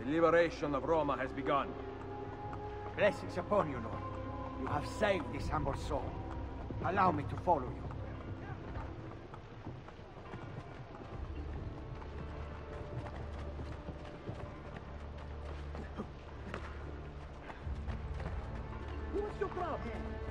The liberation of Roma has begun. Blessings upon you, Lord. You have saved this humble soul. Allow me to follow you. What's your problem?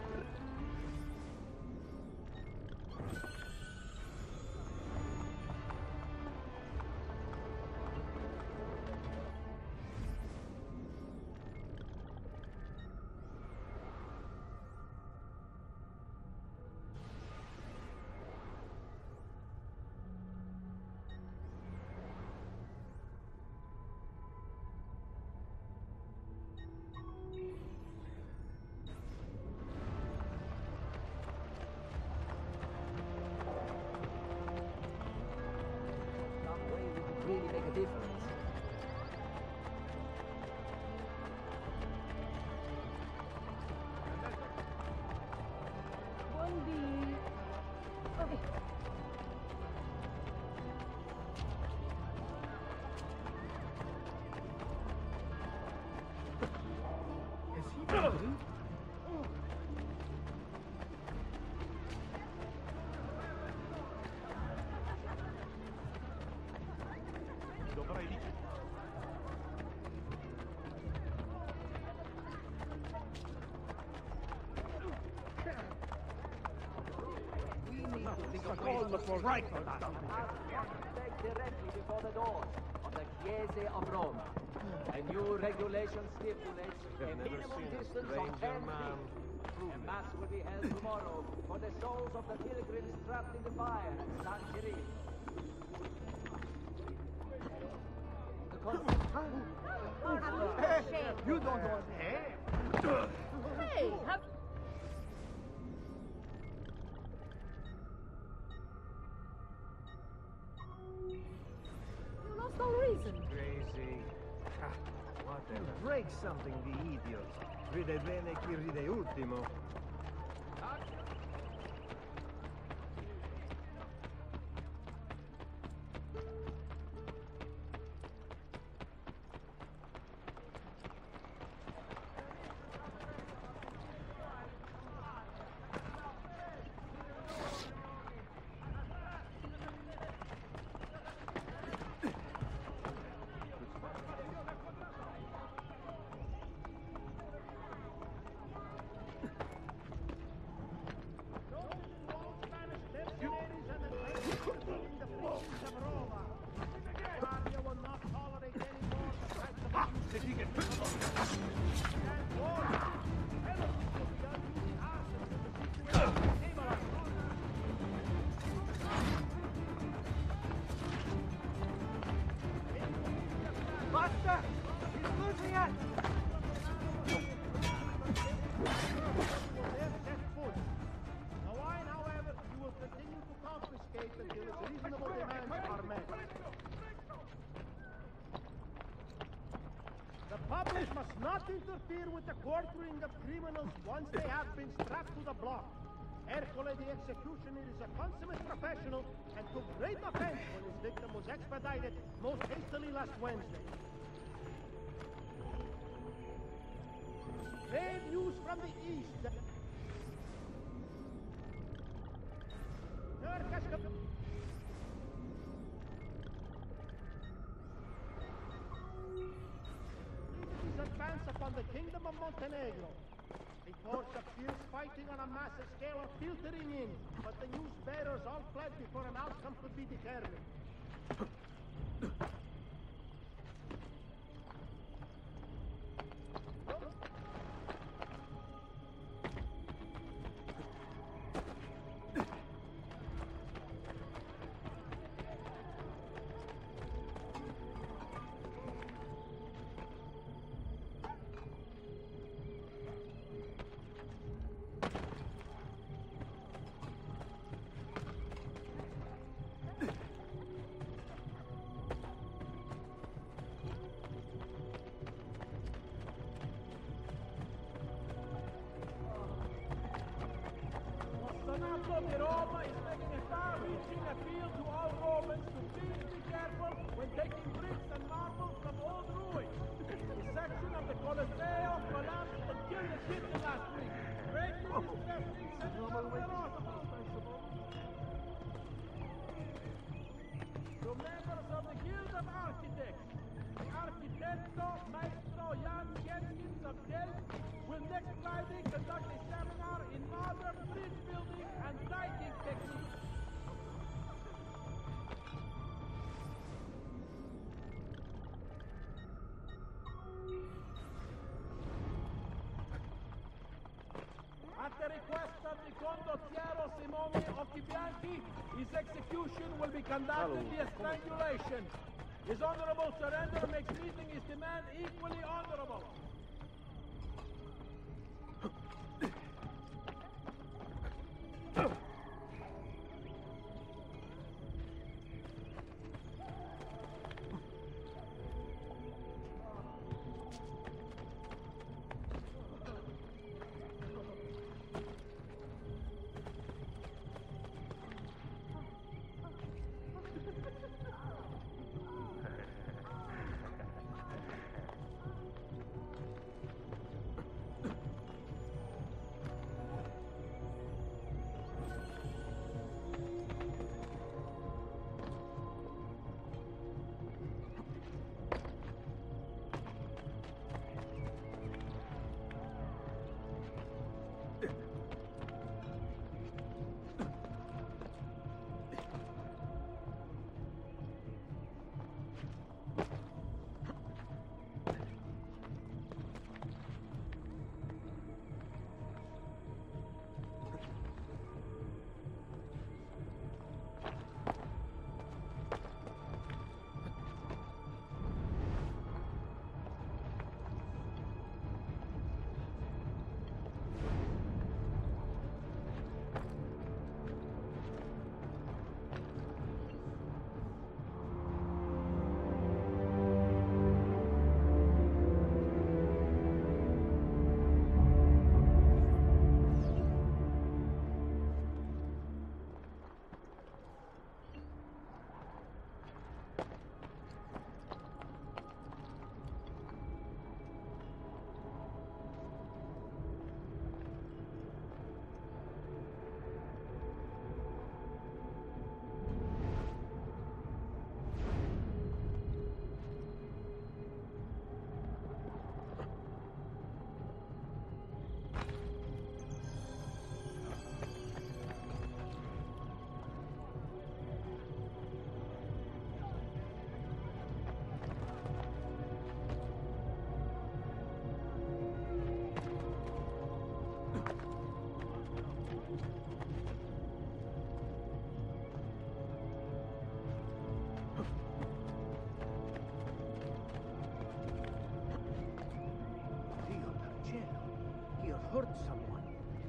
Really make a difference. Is he ready? Right. Take directly before the doors of the Chiesa of Roma. A new regulation stipulates a minimum distance of 10 feet. A mass will be held tomorrow for the souls of the pilgrims trapped in the fire at San Cirilo. You don't want him. Hey, have... You lost all reason. Crazy. Whatever. Break something, the idiot. Ride bene chi ride ultimo. Master! He's losing it! However, you will continue to confiscate until its reasonable demands are met. The public must not interfere with the quartering of criminals once they have been strapped to the block. Ercole the executioner is a consummate professional and took great offense when his victim was expedited most hastily last Wednesday. Grave news from the east. His advance upon the Kingdom of Montenegro. Reports of fierce fighting on a massive scale are filtering in, but the news bearers all fled before an outcome could be determined. Senato di Roma is making a far-reaching appeal to all Romans to please be careful when taking bricks and marble from old ruins. of architects. The Arquitecto Maestro Jan Jenkins of Delft will next Friday conduct a seminar in modern bridge building and diking techniques. At the request of the condottiero Simone Occhibianchi, his execution will be conducted via strangulation. His honorable surrender makes meeting his demand equally honorable. hurt someone.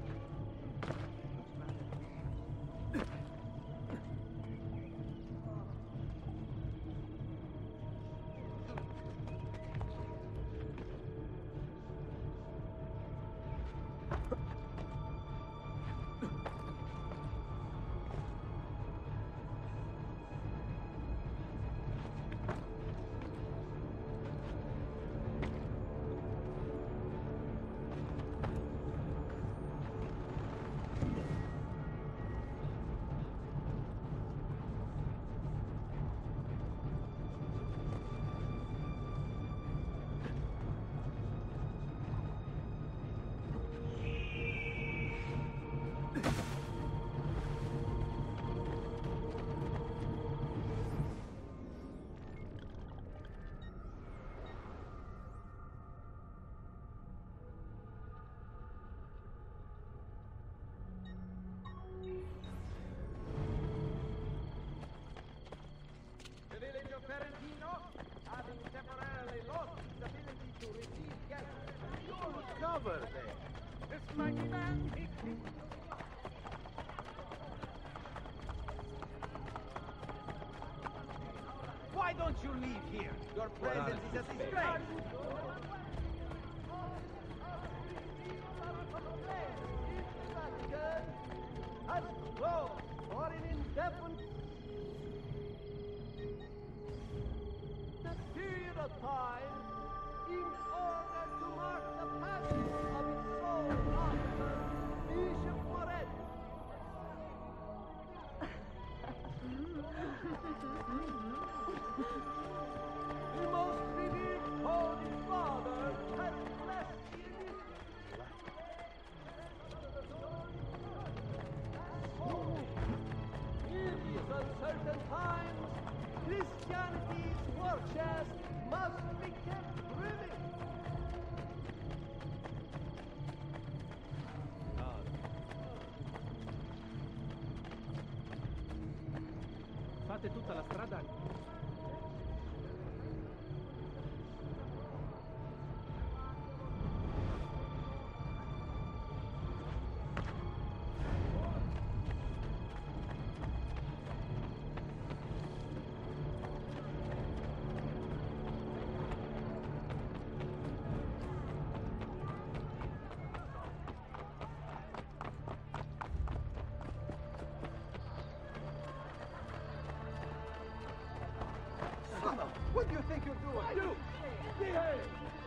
Ferentino, having temporarily lost its ability to receive guests, you'll cover there. This mighty man, Why don't you leave here? Your presence is a disgrace. Has closed for an indefinite period of time in order to mark the passing of its soul master, Bishop Moretti. Christianity's war chest must be kept brimming. Fate tutta la strada. What do you think you're doing? You! Behave!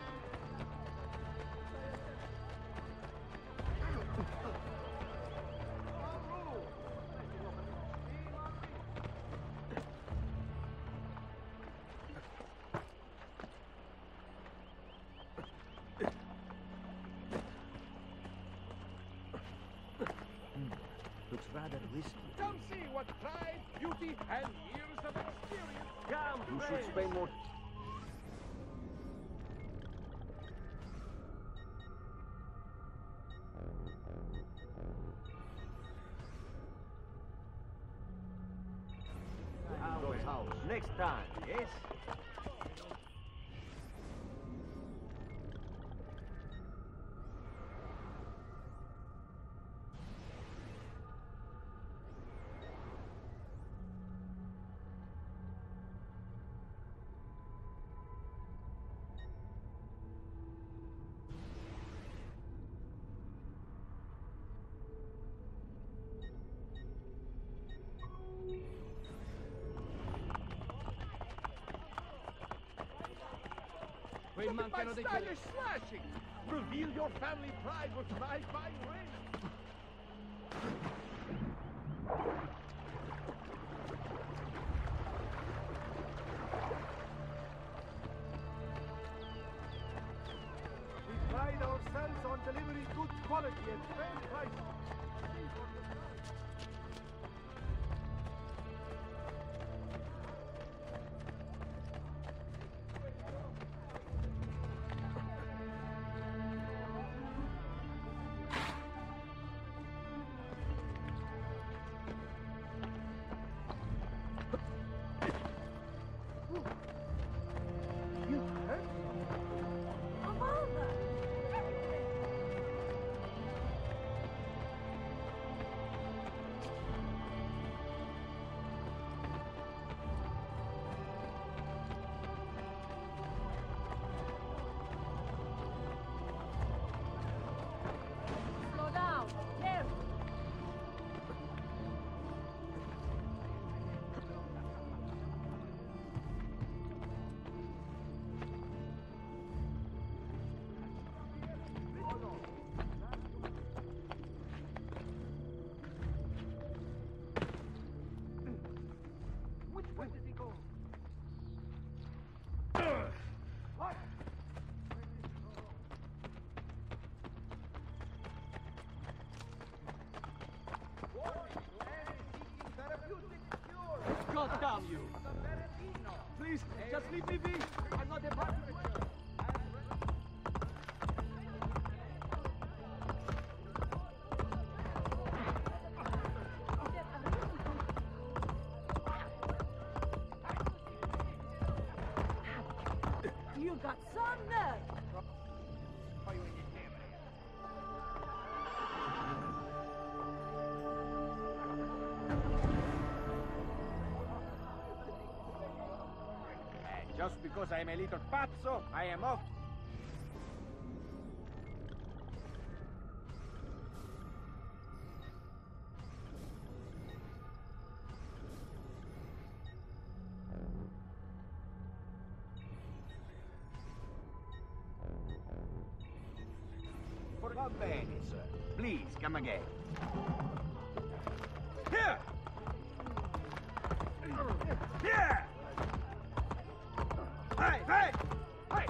Looks rather risky. Come see what pride, beauty, and years of experience. Come, You should friends. spend more. House. Next time, yes? Qui mancano dei stylish slashing. Reveal your family pride with my fine ring. We pride ourselves on delivering good quality at fair prices. Slow down. Careful. Which way did he go? What? God damn you! Please, just leave me be! I'm not a bad You got some nerve. Just because I am a little pazzo, I am off. Va bene, sir. Please, come again. Here! Here! Hey, hey! Hey!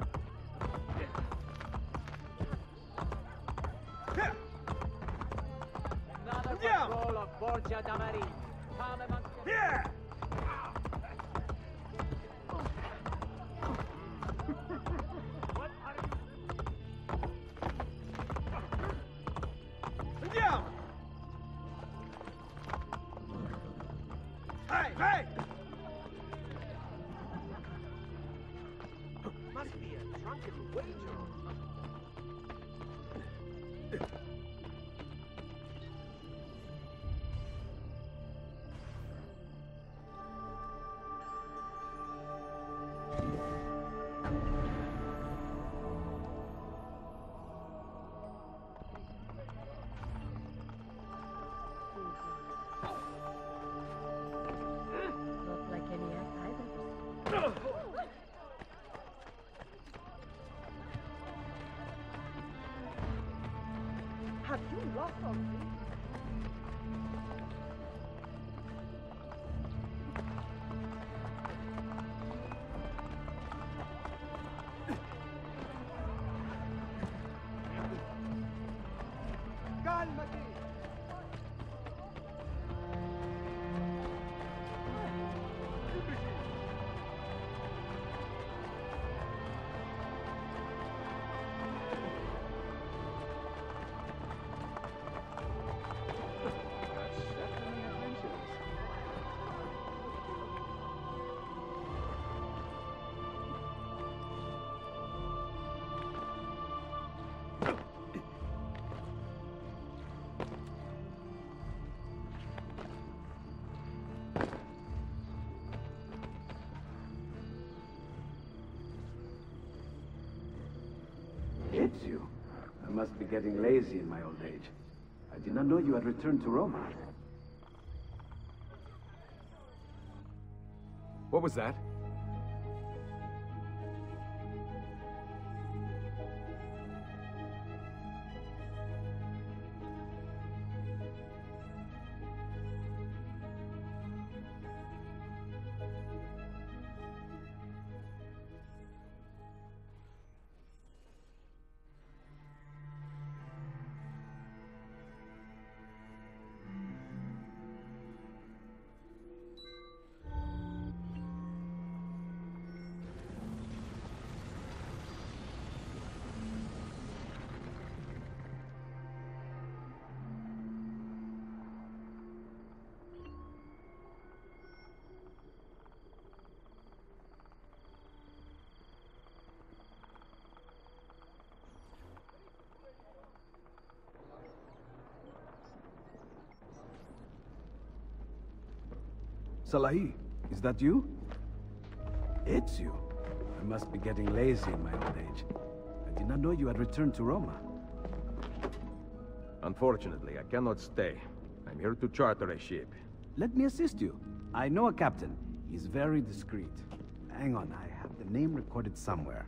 Here! Another Andiamo! patrol of Borgia da Marina. Come and Here! drunken wager on something. Not like any act I've ever seen. Have you lost something? Calmati! It's you. I must be getting lazy in my old age. I did not know you had returned to Roma. What was that? Salahi, is that you? It's you. I must be getting lazy in my old age. I did not know you had returned to Roma. Unfortunately, I cannot stay. I'm here to charter a ship. Let me assist you. I know a captain. He's very discreet. Hang on, I have the name recorded somewhere.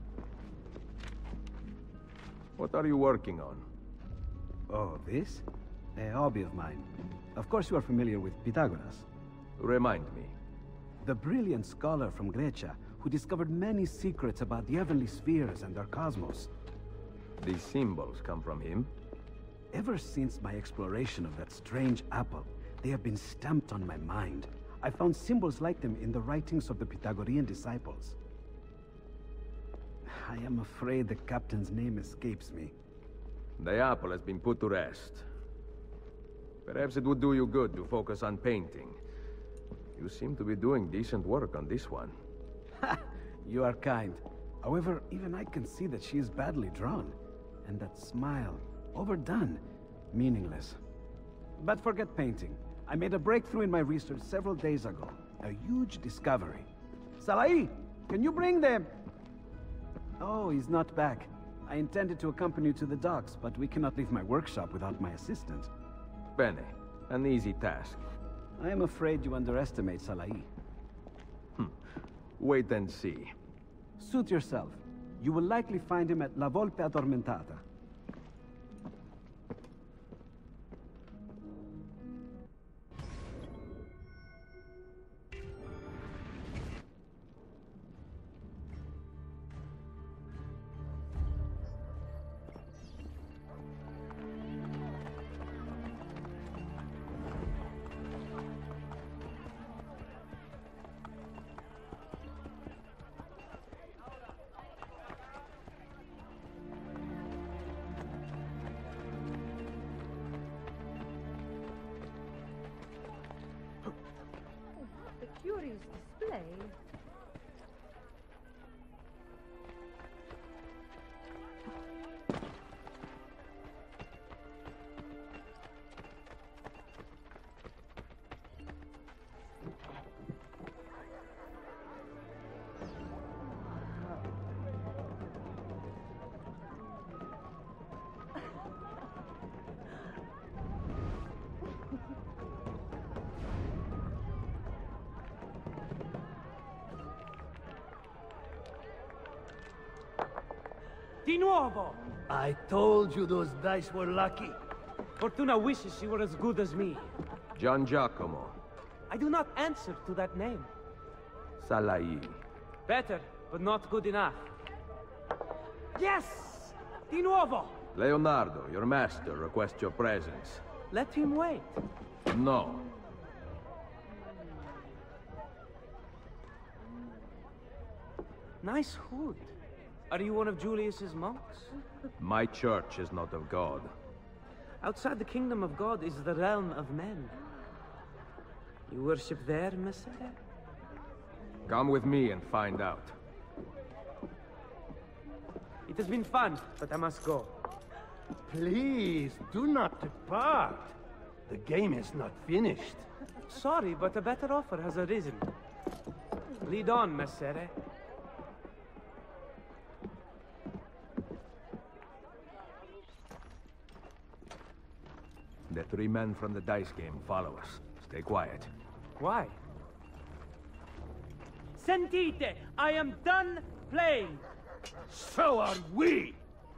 What are you working on? Oh, this? A hobby of mine. Of course you are familiar with Pythagoras. Remind me. The brilliant scholar from Grecia who discovered many secrets about the heavenly spheres and their cosmos. These symbols come from him? Ever since my exploration of that strange apple, they have been stamped on my mind. I found symbols like them in the writings of the Pythagorean disciples. I am afraid the captain's name escapes me. The apple has been put to rest. Perhaps it would do you good to focus on painting. You seem to be doing decent work on this one. You are kind. However, even I can see that she is badly drawn. And that smile, overdone, meaningless. But forget painting. I made a breakthrough in my research several days ago. A huge discovery. Salahi, can you bring them? Oh, he's not back. I intended to accompany you to the docks, but we cannot leave my workshop without my assistant. Bene, an easy task. I am afraid you underestimate Salahi. Wait and see. Suit yourself. You will likely find him at La Volpe Addormentata. Di nuovo! I told you those dice were lucky. Fortuna wishes she were as good as me. Gian Giacomo. I do not answer to that name. Salai. Better, but not good enough. Yes! Di nuovo! Leonardo, your master, requests your presence. Let him wait. No. Nice hood. Are you one of Julius's monks? My church is not of God. Outside the kingdom of God is the realm of men. You worship there, Messere? Come with me and find out. It has been fun, but I must go. Please, do not depart. The game is not finished. Sorry, but a better offer has arisen. Lead on, Messere. The 3 men from the dice game follow us. Stay quiet. Why? Sentite! I am done playing! So are we!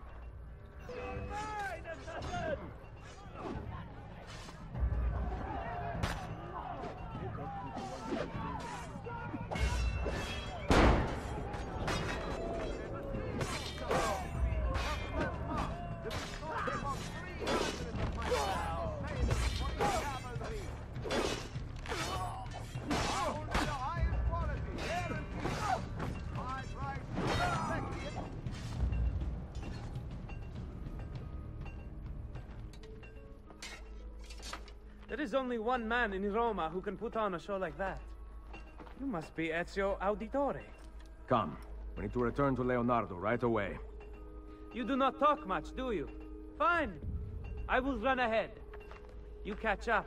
There is only one man in Roma who can put on a show like that. You must be Ezio Auditore. Come. We need to return to Leonardo right away. You do not talk much, do you? Fine. I will run ahead. You catch up.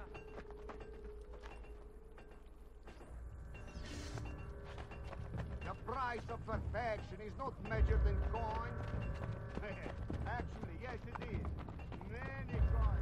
The price of perfection is not measured in coin. Actually, yes, it is. Many coins.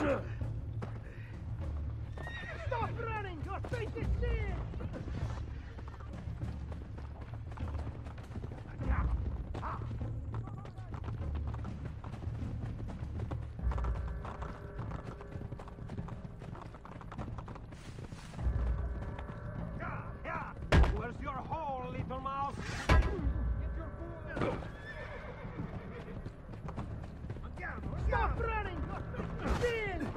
Stop running! Your face is seared! Where's your hole, little mouse? Stop running! Your face is seared!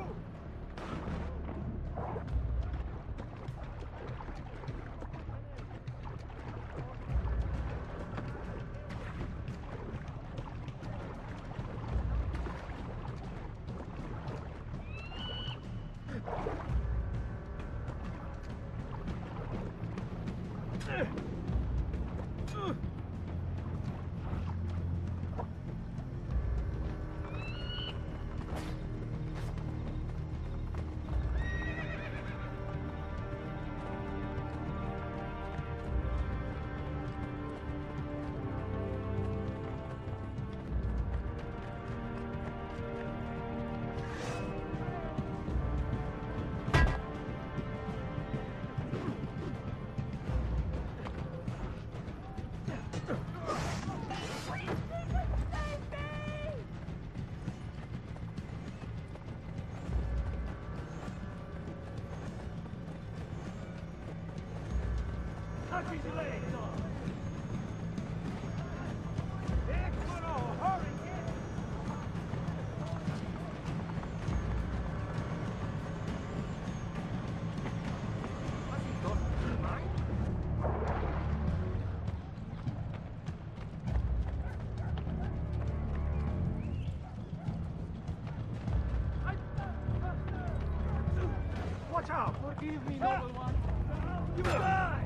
Watch out! Forgive me, noble one. You will die!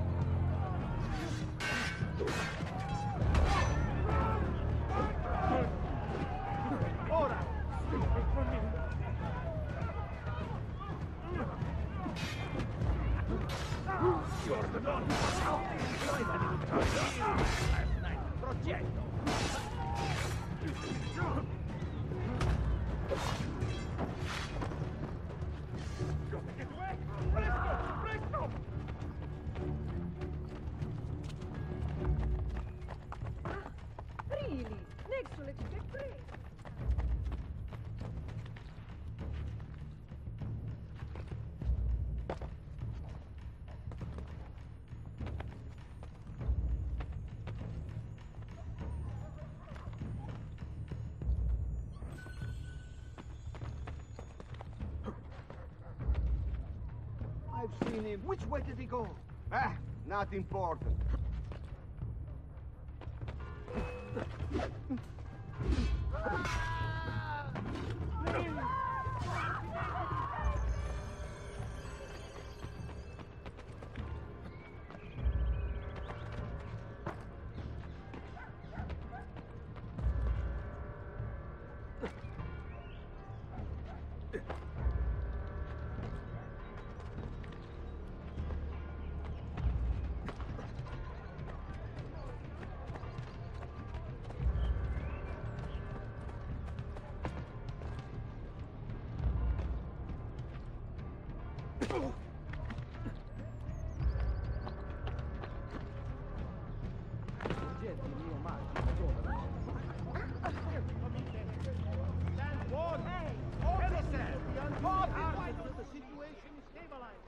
Ora! You're the Don last night, Progetto. Really? Next we'll expect rain. I've seen him. Which way did he go? Ah, not important. Stand ward! Hey! Officer! The situation is stabilized.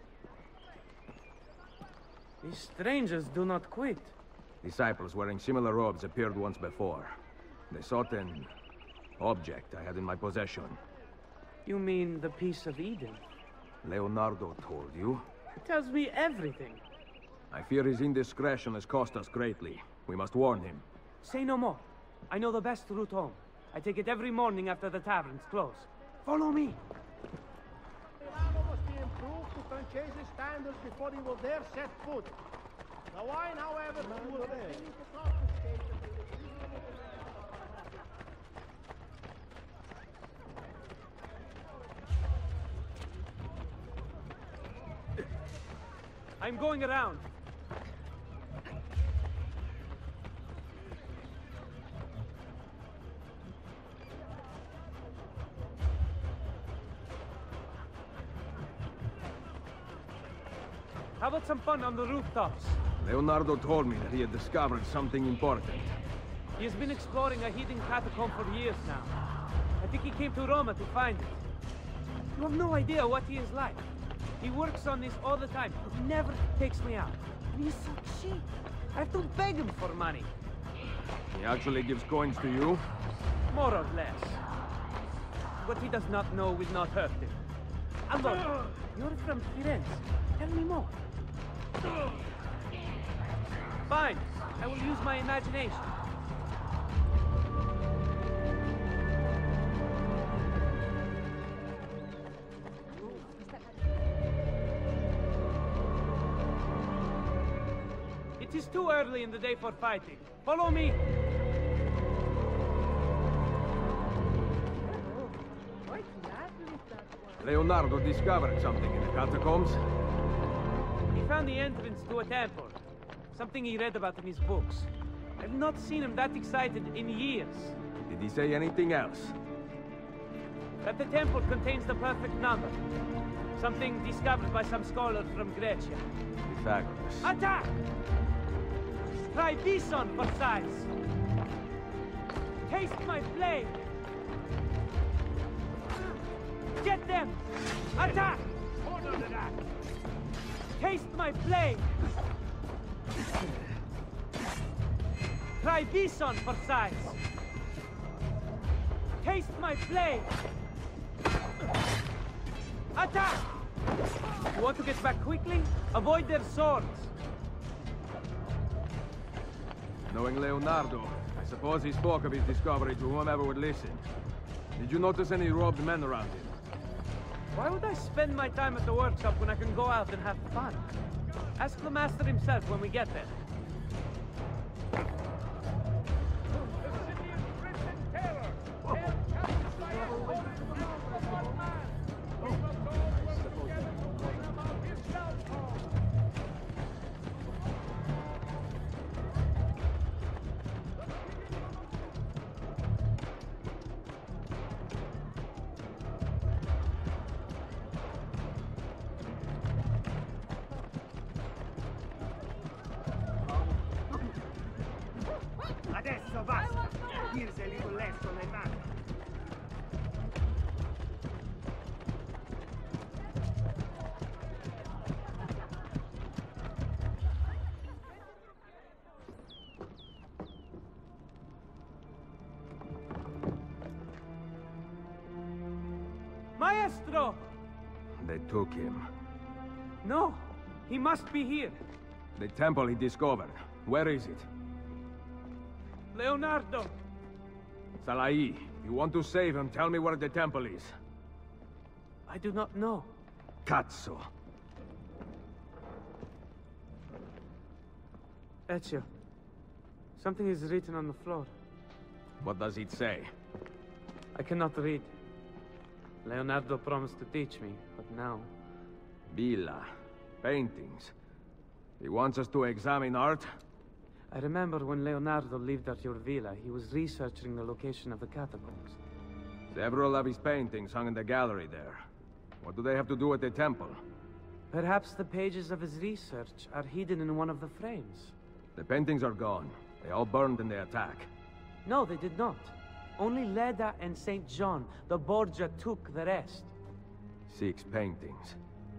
These strangers do not quit. Disciples wearing similar robes appeared once before. They sought an object I had in my possession. You mean the piece of Eden? Leonardo told you? He tells me everything. I fear his indiscretion has cost us greatly. We must warn him. Say no more. I know the best route home. I take it every morning after the taverns close. Follow me. Milano must be improved to Francese standards before he will dare set foot. The wine, however, will continue to confiscate until the I'm going around. How about some fun on the rooftops? Leonardo told me that he had discovered something important. He has been exploring a hidden catacomb for years now. I think he came to Roma to find it. You have no idea what he is like. He works on this all the time. He never takes me out. And he's so cheap. I have to beg him for money. He actually gives coins to you? More or less. What he does not know will not hurt him. Allora, you're from Firenze. Tell me more. Fine. I will use my imagination. It is too early in the day for fighting. Follow me. Leonardo discovered something in the catacombs. He found the entrance to a temple. Something he read about in his books. I've not seen him that excited in years. Did he say anything else? That the temple contains the perfect number. Something discovered by some scholar from Grecia. Pythagoras. Attack! Try Bison for size. Taste my blade. Get them! Attack! Order that! Taste my blade! Try Bison for size. Taste my blade! Attack! You want to get back quickly? Avoid their swords. Knowing Leonardo, I suppose he spoke of his discovery to whomever would listen. Did you notice any robed men around him? Why would I spend my time at the workshop when I can go out and have fun? Ask the master himself when we get there. Adesso basta! Dirseli un lesso nel naso! Maestro! They took him. No, he must be here. The temple he discovered. Where is it? Leonardo! Salai, if you want to save him, tell me where the temple is. I do not know. Cazzo! Ezio, something is written on the floor. What does it say? I cannot read. Leonardo promised to teach me, but now... Villa. Paintings. He wants us to examine art? I remember when Leonardo lived at your villa, he was researching the location of the catacombs. Several of his paintings hung in the gallery there. What do they have to do with the temple? Perhaps the pages of his research are hidden in one of the frames. The paintings are gone. They all burned in the attack. No, they did not. Only Leda and St. John, the Borgia, took the rest. 6 paintings.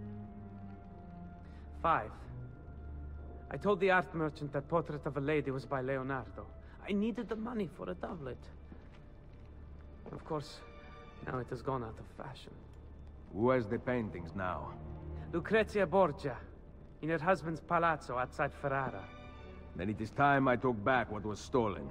5. I told the art merchant that Portrait of a Lady was by Leonardo. I needed the money for a doublet. Of course, now it has gone out of fashion. Who has the paintings now? Lucrezia Borgia, in her husband's palazzo outside Ferrara. Then it is time I took back what was stolen.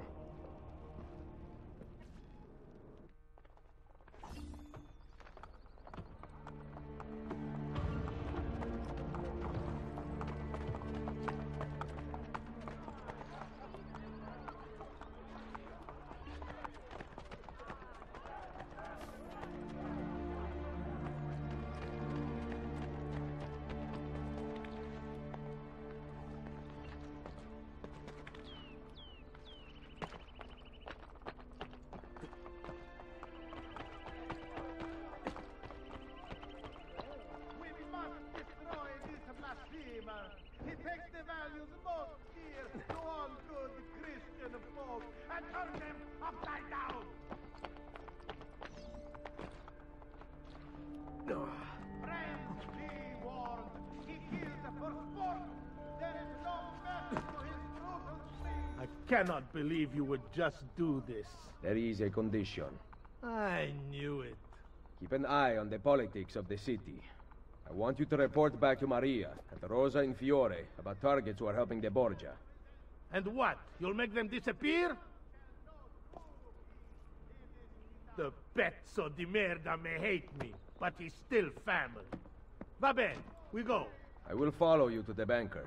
cannot believe you would just do this. There is a condition. I knew it. Keep an eye on the politics of the city. I want you to report back to Maria and Rosa and Fiore about targets who are helping the Borgia. And what? You'll make them disappear? The pezzo di merda may hate me, but he's still family. Va bene, we go. I will follow you to the banker.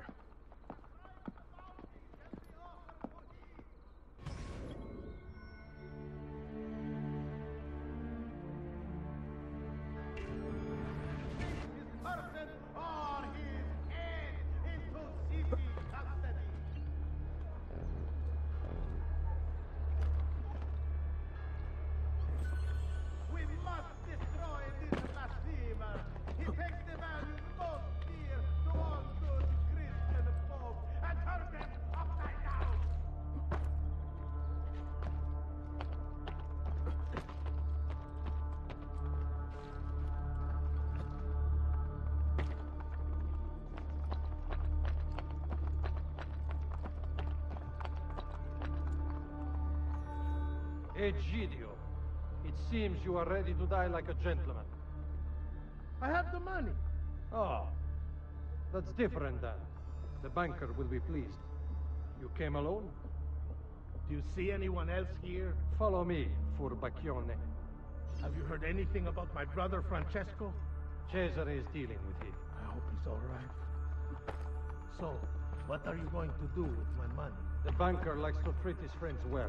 Egidio, it seems you are ready to die like a gentleman. I have the money. Oh, that's different then. The banker will be pleased. You came alone? Do you see anyone else here? Follow me, Furbacchione. Have you heard anything about my brother Francesco? Cesare is dealing with him. I hope he's all right. So, what are you going to do with my money? The banker likes to treat his friends well.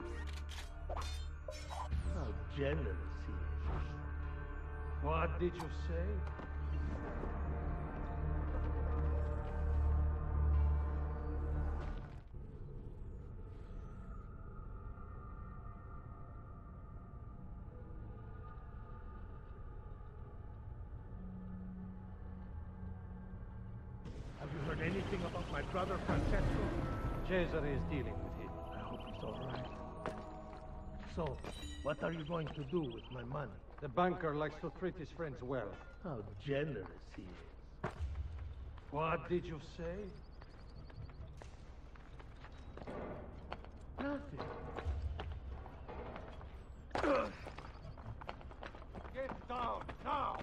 How generous he is. What did you say? Have you heard anything about my brother Francesco? Cesare is dealing with him. I hope he's all right. So, what are you going to do with my money? The banker likes to treat his friends well. How generous he is. What did you say? Nothing. Get down, now!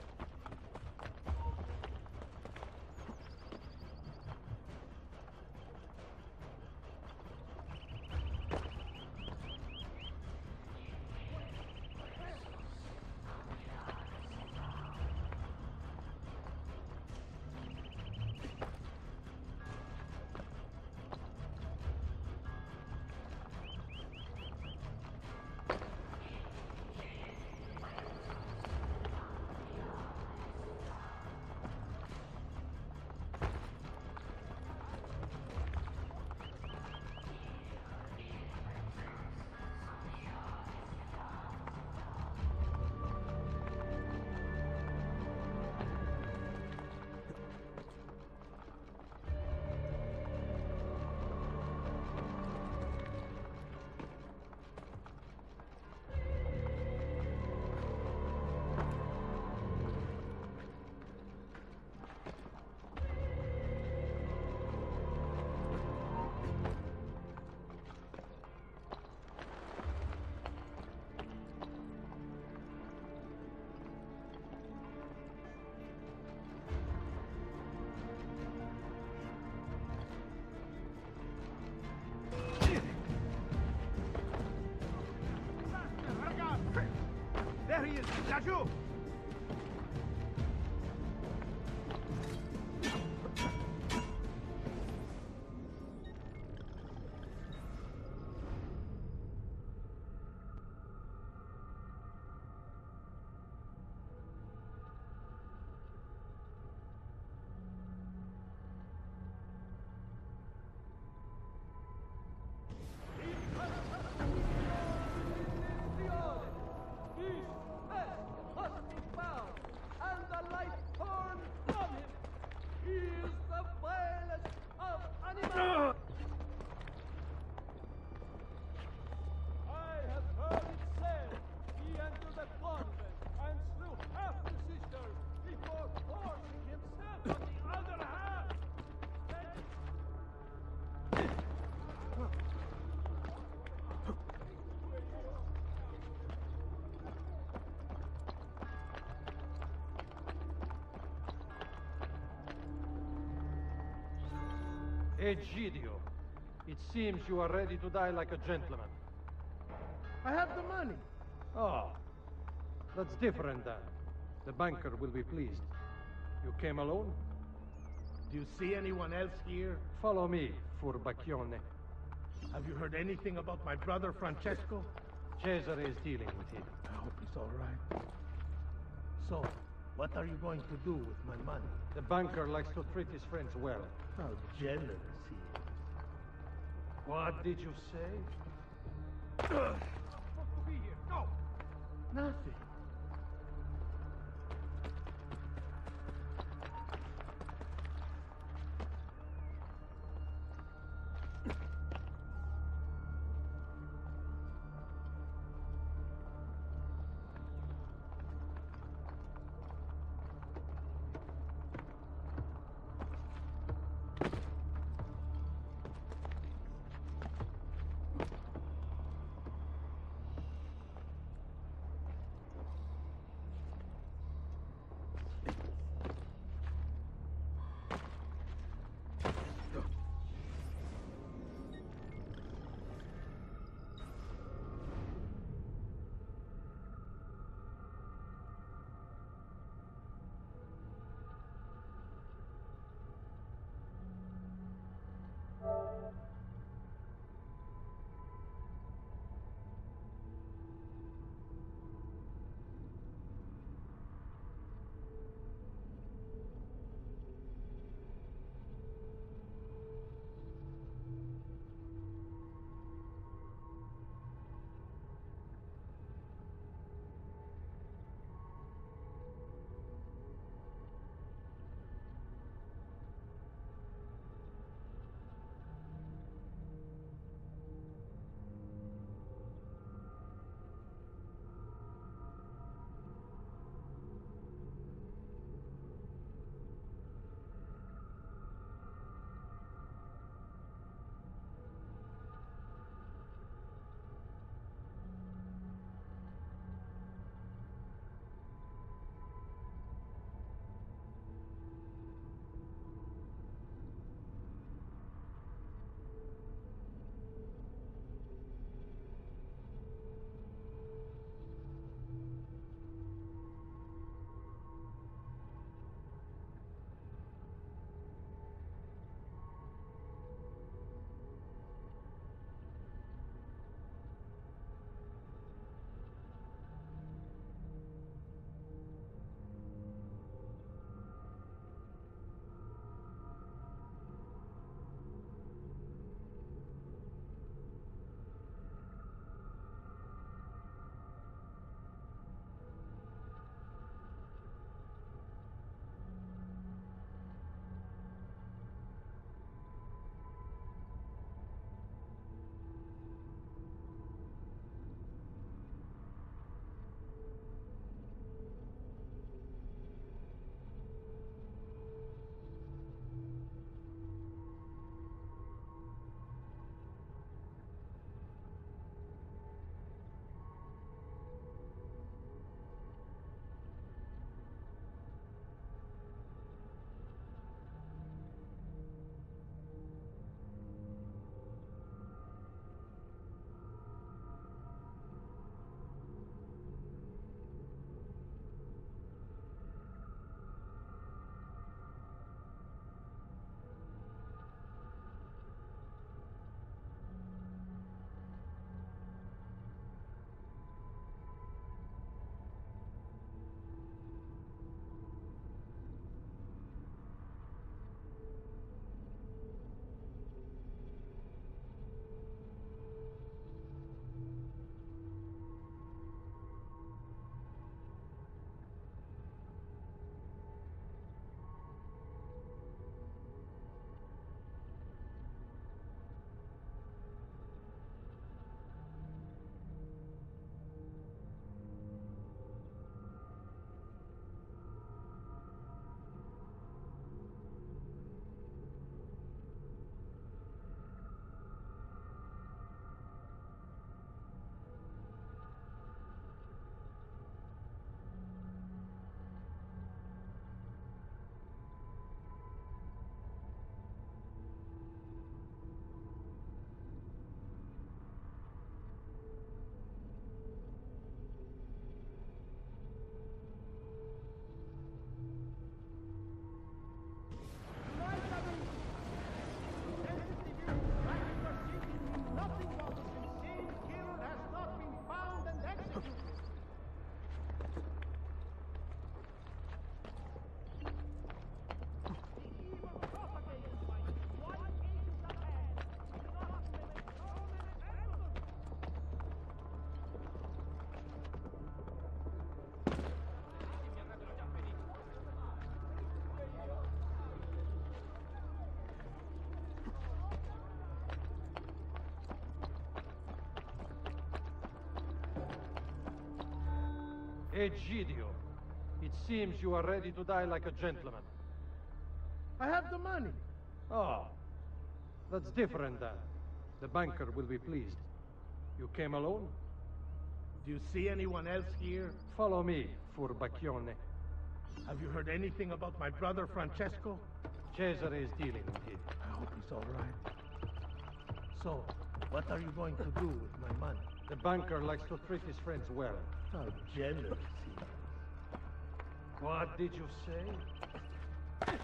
There he is, laggiù! Egidio, it seems you are ready to die like a gentleman. I have the money. Oh, that's different then. The banker will be pleased. You came alone? Do you see anyone else here? Follow me, Furbacchione. Have you heard anything about my brother Francesco? Cesare is dealing with him. I hope he's all right. So, what are you going to do with my money? The banker likes to treat his friends well. How generous he is. What did you say? Supposed to be here. Go! Nothing. Egidio, it seems you are ready to die like a gentleman. I have the money. Oh, that's different then. The banker will be pleased. You came alone? Do you see anyone else here? Follow me, Furbacchione. Have you heard anything about my brother Francesco? Cesare is dealing with him. I hope he's all right. So, what are you going to do with my money? The banker likes to treat his friends well. How generous he is. What did you say?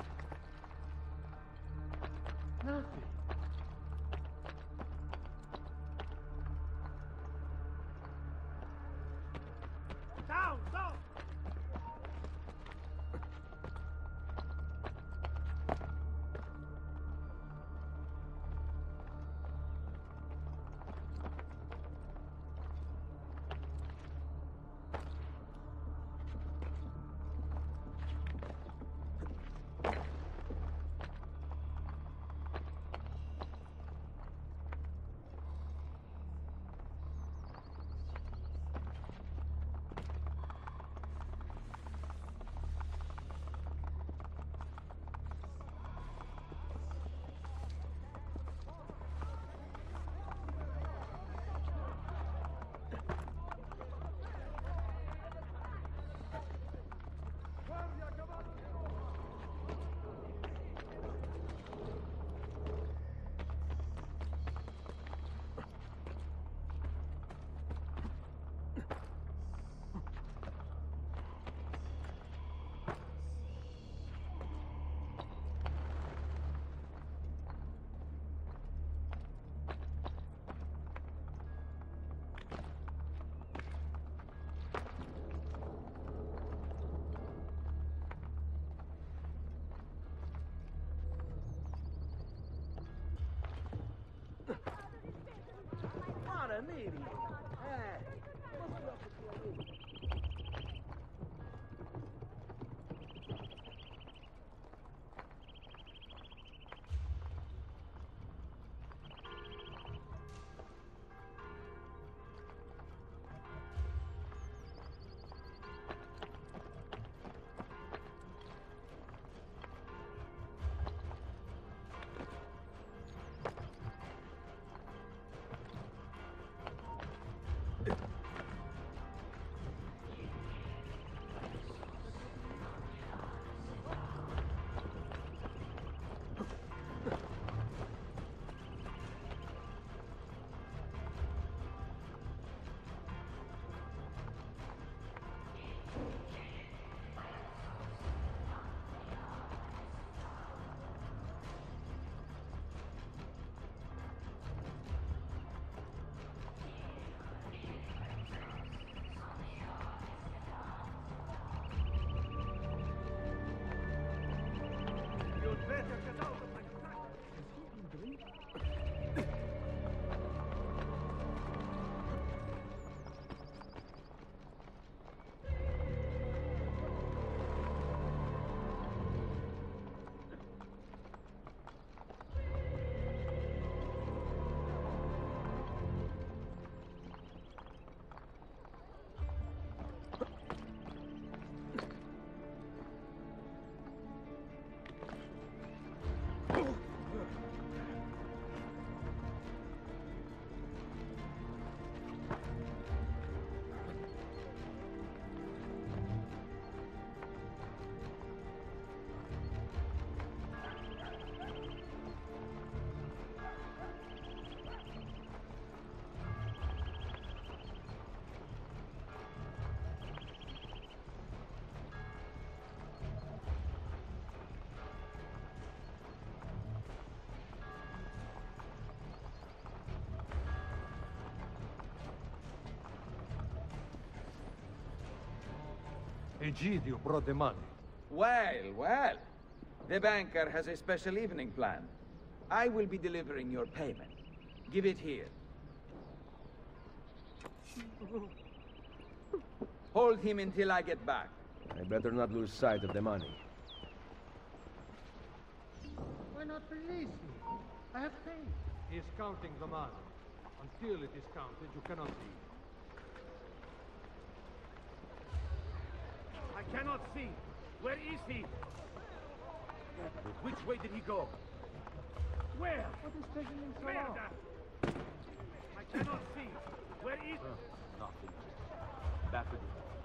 Nothing. Down, down! What an idiot! What's up with you? Egidio brought the money. Well, well. The banker has a special evening planned. I will be delivering your payment. Give it here. Hold him until I get back. I better not lose sight of the money. Why not release me? I have paid. He is counting the money. Until it is counted, you cannot leave. I cannot see. Where is he? Which way did he go? Where? What is taking him so long? Merda! I cannot see. Where is... Nothing. Back again.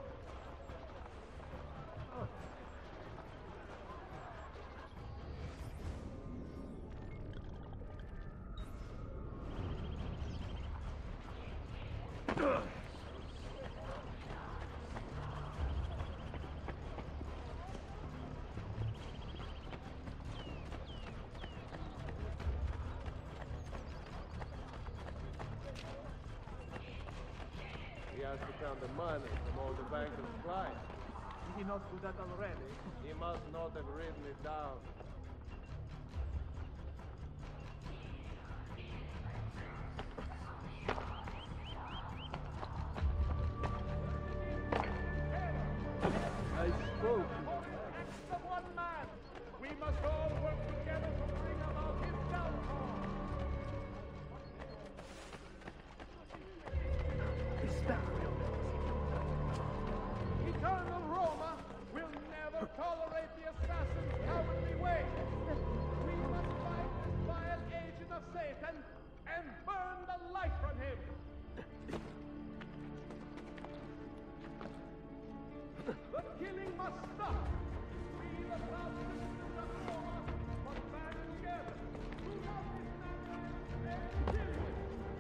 He has to count the money from all the bankers' clients. Did he not do that already? He must not have written it down. I spoke. Extra one man. We must all work together to bring about his downfall. Eternal Roma will never tolerate the assassin's cowardly way. We must find this vile agent of Satan and burn the life from him. The killing must stop. We the proud citizens of Roma must band together. Root out this madman and kill him.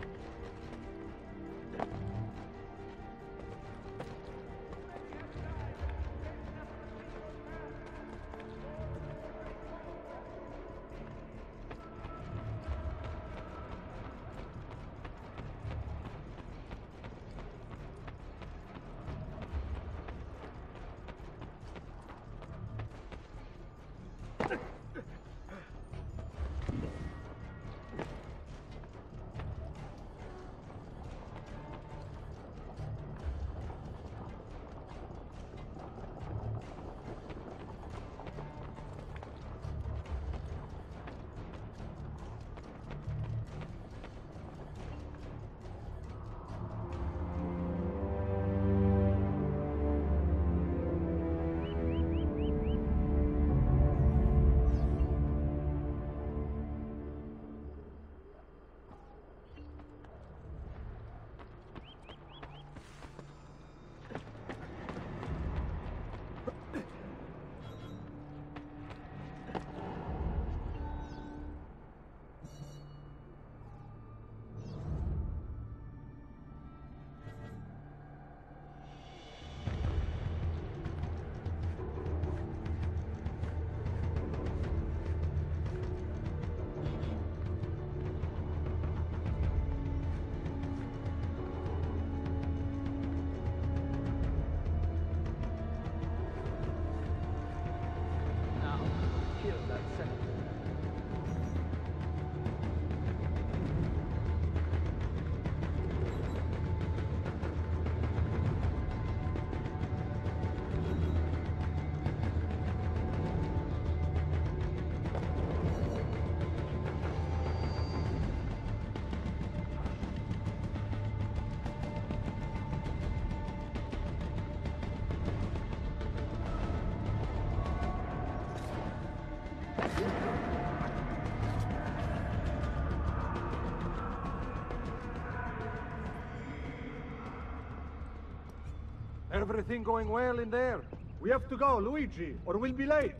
Everything going well in there? We have to go, Luigi, or we'll be late.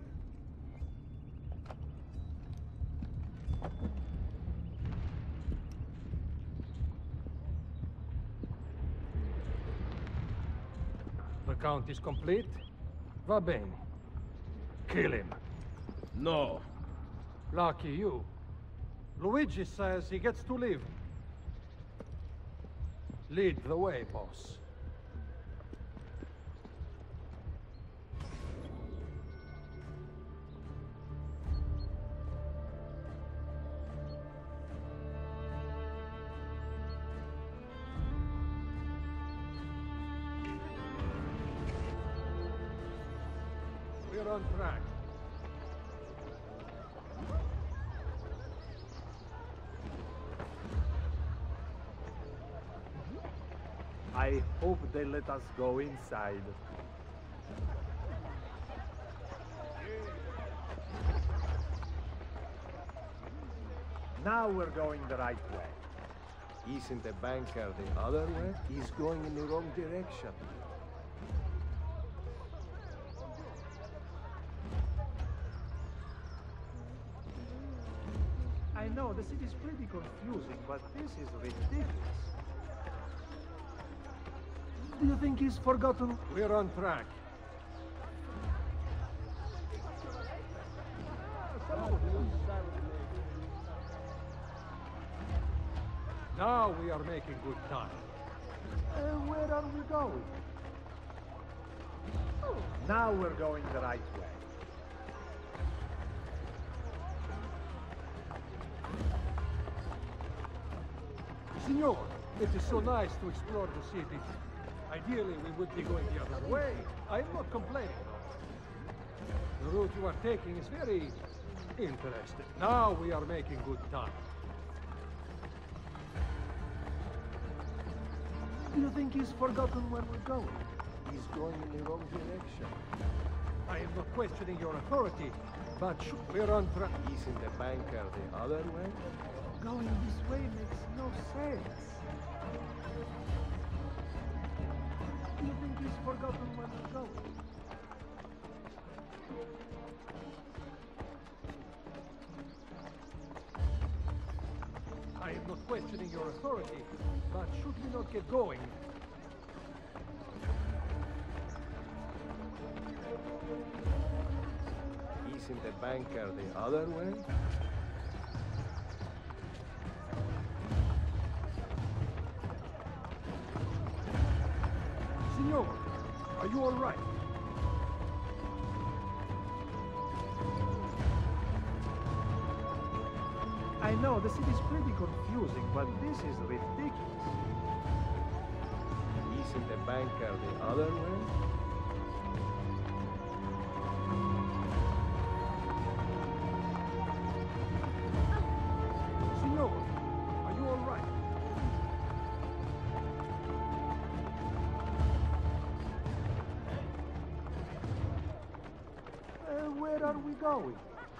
The count is complete? Va bene. Kill him. No. Lucky you. Luigi says he gets to live. Lead the way, boss. We're on track. I hope they let us go inside. Now we're going the right way. Isn't the banker the other way? He's going in the wrong direction. I know, the city's pretty confusing, but this is ridiculous. Do you think he's forgotten? We're on track. Now we are making good time. Where are we going? Now we're going the right way. Signor, it is so nice to explore the city. Ideally, we would be going the other way. I'm not complaining. The route you are taking is very interesting. Now we are making good time. Do you think he's forgotten where we're going? He's going in the wrong direction. I am not questioning your authority, but we're on track. Isn't the banker the other way? Going this way makes no sense. Do you think he's forgotten where we're going? I am not questioning your authority, but should we not get going? Isn't the banker the other way? Signor, are you all right? I know, the city's pretty confusing, but this is ridiculous. Isn't the banker the other way? Signor, are you all right? Where are we going?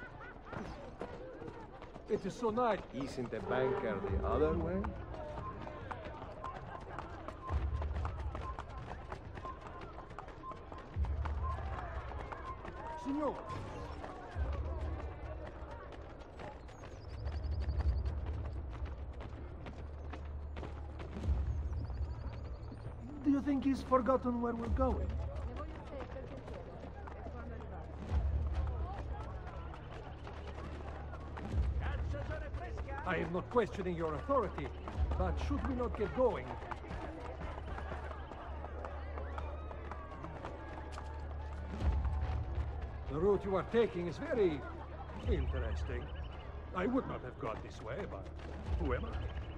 It is so nice. Isn't the banker the other way? Signor. Do you think he's forgotten where we're going? I am not questioning your authority, but should we not get going? The route you are taking is very interesting. I would not have gone this way, but who am I?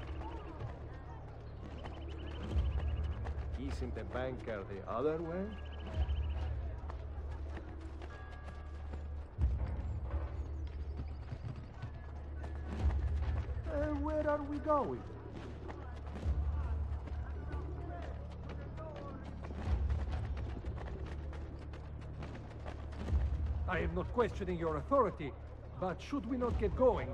Isn't the banker the other way? Where are we going? I am not questioning your authority, but should we not get going?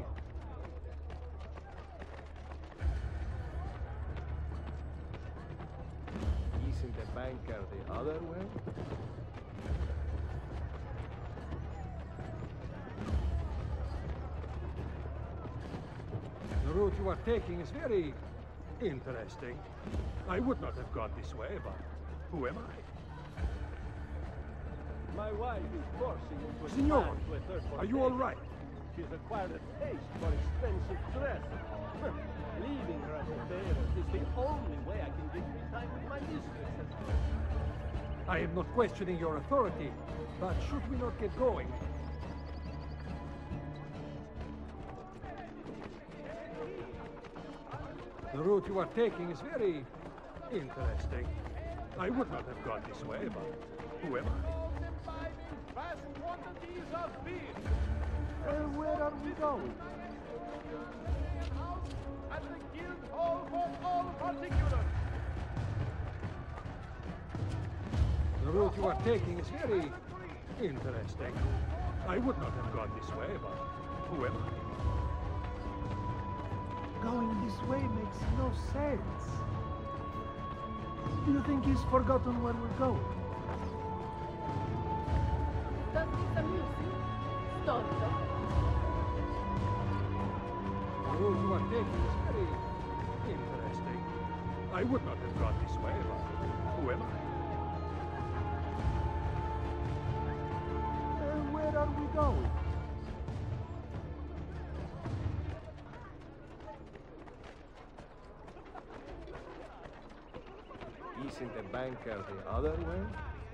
Isn't the banker the other way? The route you are taking is very interesting. I would not have gone this way, but who am I? My wife is forcing me to Signor, expand to a third are you all right? She's acquired a taste for expensive dress. Leaving her as a parent is the only way I can get me time with my mistress. I am not questioning your authority, but should we not get going? The route you are taking is very interesting. I would not have gone this way, but who am I? Vast quantities of beer. Where are we going? At the guild hall for all particulars. The route you are taking is very interesting. I would not have gone this way, but who am I? Going this way makes no sense. Do you think he's forgotten where we're going? Does this amuse you? Stolto. The road you are taking is very interesting. I would not have gone this way, but who am I? Where are we going? Isn't the banker the other way?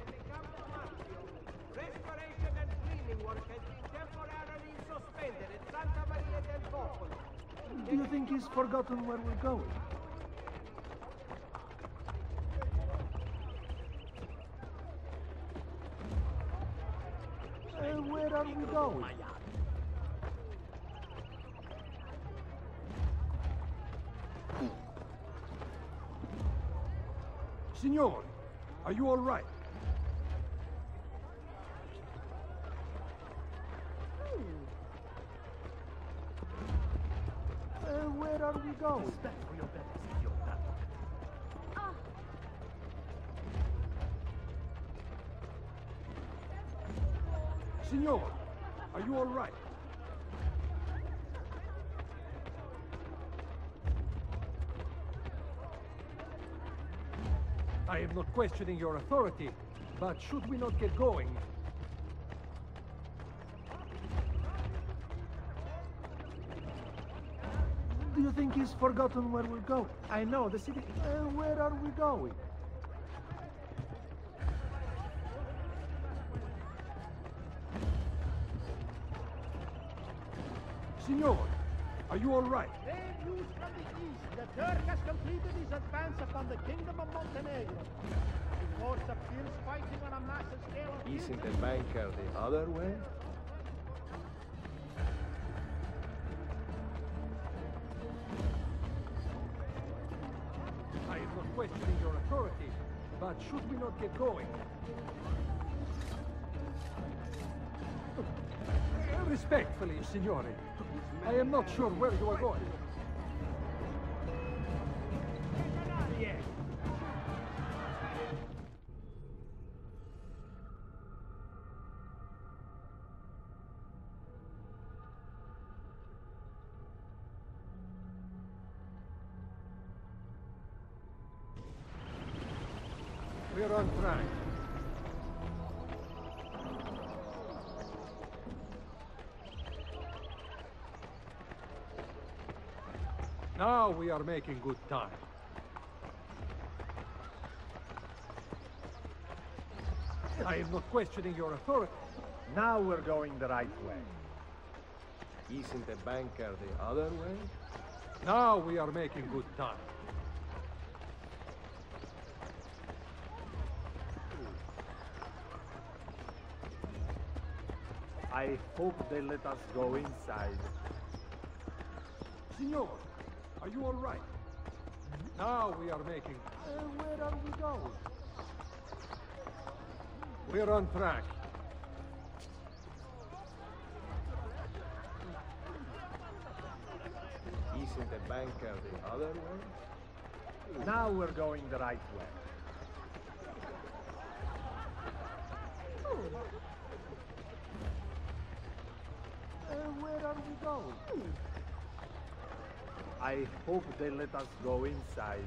Restoration and cleaning work has been temporarily suspended at Santa Maria del Popolo. Do you think he's forgotten where we're going? Where are we going? Signor, are you all right? Where are we going? Signor, are you all right? I am not questioning your authority, but should we not get going? Do you think he's forgotten where we're going? I know, the city... where are we going? Signor, are you all right? Brave news from the east. The Turk has completed his advance upon the Kingdom of Montenegro. The force of fierce fighting on a massive scale of... Isn't the banker the other way? I am not questioning your authority, but should we not get going? Respectfully, Signore, I am not sure where you are going. We're on track. Now we are making good time. I am not questioning your authority. Now we're going the right way. Isn't the banker the other way? Now we are making good time. I hope they let us go inside. Signor, are you all right? Now we are making... where are we going? We're on track. Isn't the banker the other way? Now we're going the right way. Where are we going? I hope they let us go inside.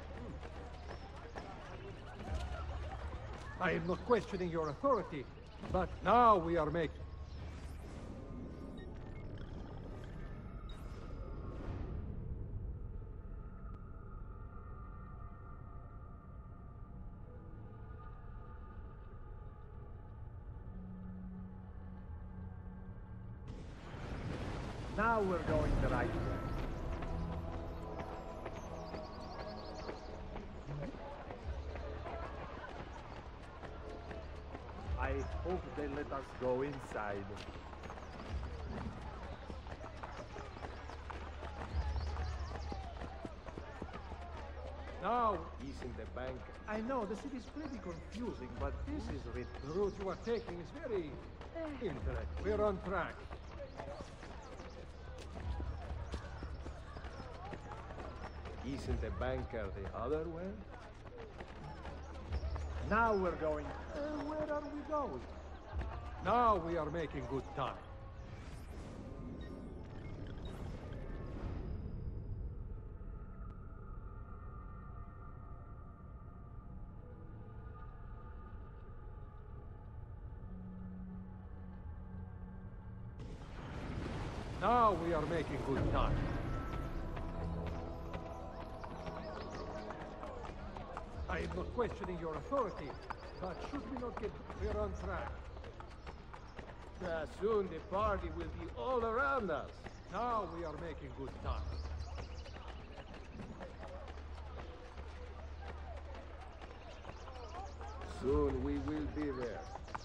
I am not questioning your authority, but now we are making... Now we're going the right way. I hope they let us go inside. Now, Isn't the banker? I know, the city's pretty confusing, but this is written. the route you are taking is very interesting. We're on track. Isn't the banker the other way? Now we're going. Where are we going? Now we are making good time. Now we are making good time. I am not questioning your authority, but should we not get... We're on track. Soon the party will be all around us. Now we are making good time. Soon we will be there.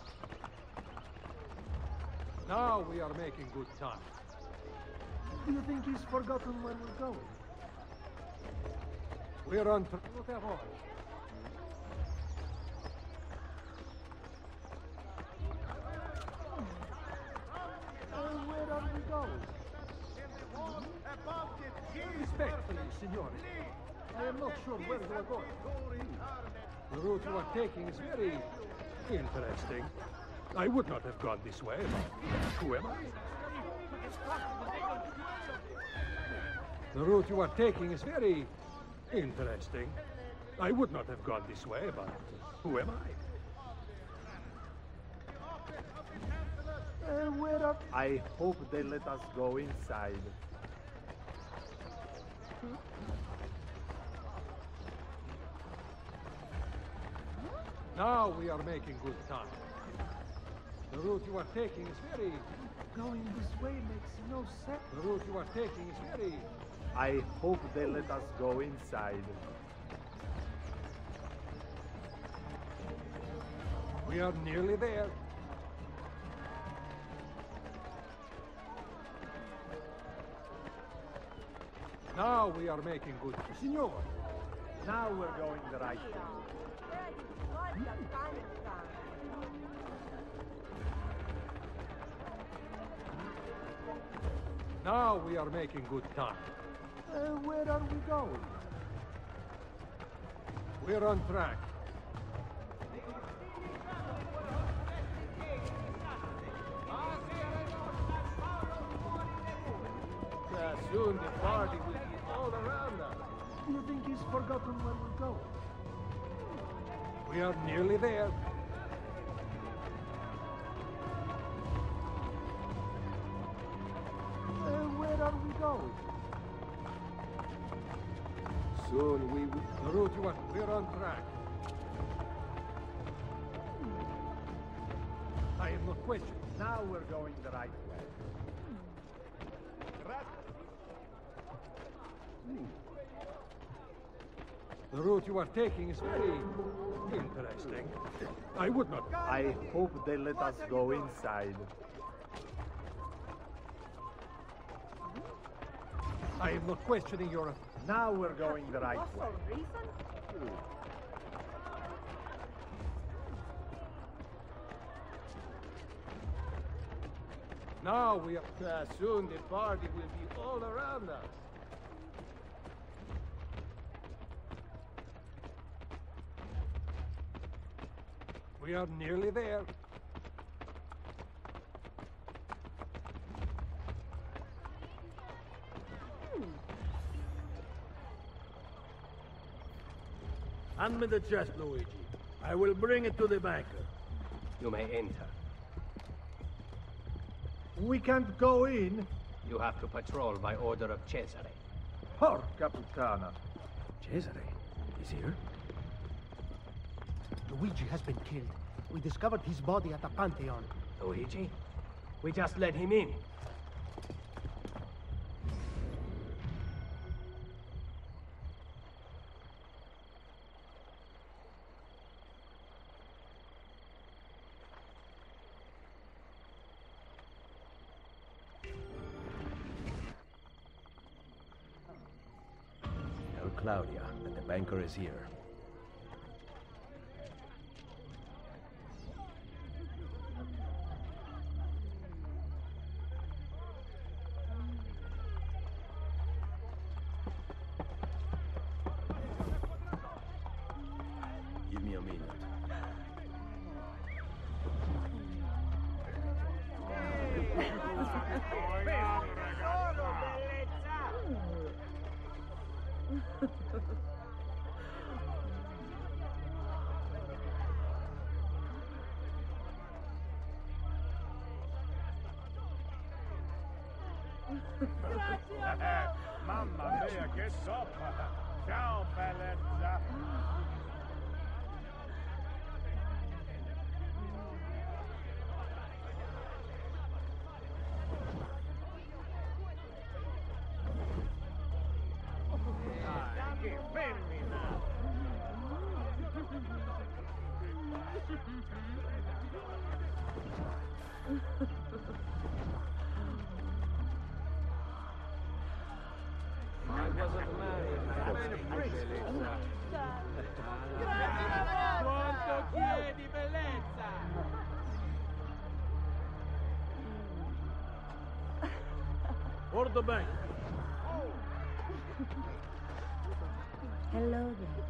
Now we are making good time. Do you think he's forgotten where we're going? We're on track. Whatever. Where are we going? Respectfully, signore. I am not sure where you are going. The route you are taking is very interesting. I would not have gone this way, but who am I? The route you are taking is very interesting. I would not have gone this way, but who am I? Where are... I hope they let us go inside. Now we are making good time. The route you are taking is very... Going this way makes no sense. The route you are taking is very... I hope they let us go inside. We are nearly there. Now we are making good... Signor! Now we're going the right way. Now we are making good time. Where are we going? We're on track. Soon the party will be all around us. Do you think he's forgotten where we're going? We are nearly there. Where are we going? Soon we will... The route you are... We're on track. I am not questioning. Now we're going the right way. The route you are taking is very interesting. I would not... I hope they let us go inside. I am not questioning your... Now we're going the right way. Now we are... soon the party will be all around us. We are nearly there. Hand me the chest, Luigi. I will bring it to the banker. You may enter. We can't go in. You have to patrol by order of Cesare. Porca puttana. Cesare? He's here? Luigi has been killed. We discovered his body at the Pantheon. Luigi? We just let him in. Tell Claudia that the banker is here. Give me a minute. Mamma mia, che soppa! Ciao, bellezza! Dai, che femmina! I wasn't married. Quanto chiedi, bellezza? For the bank. Hello there.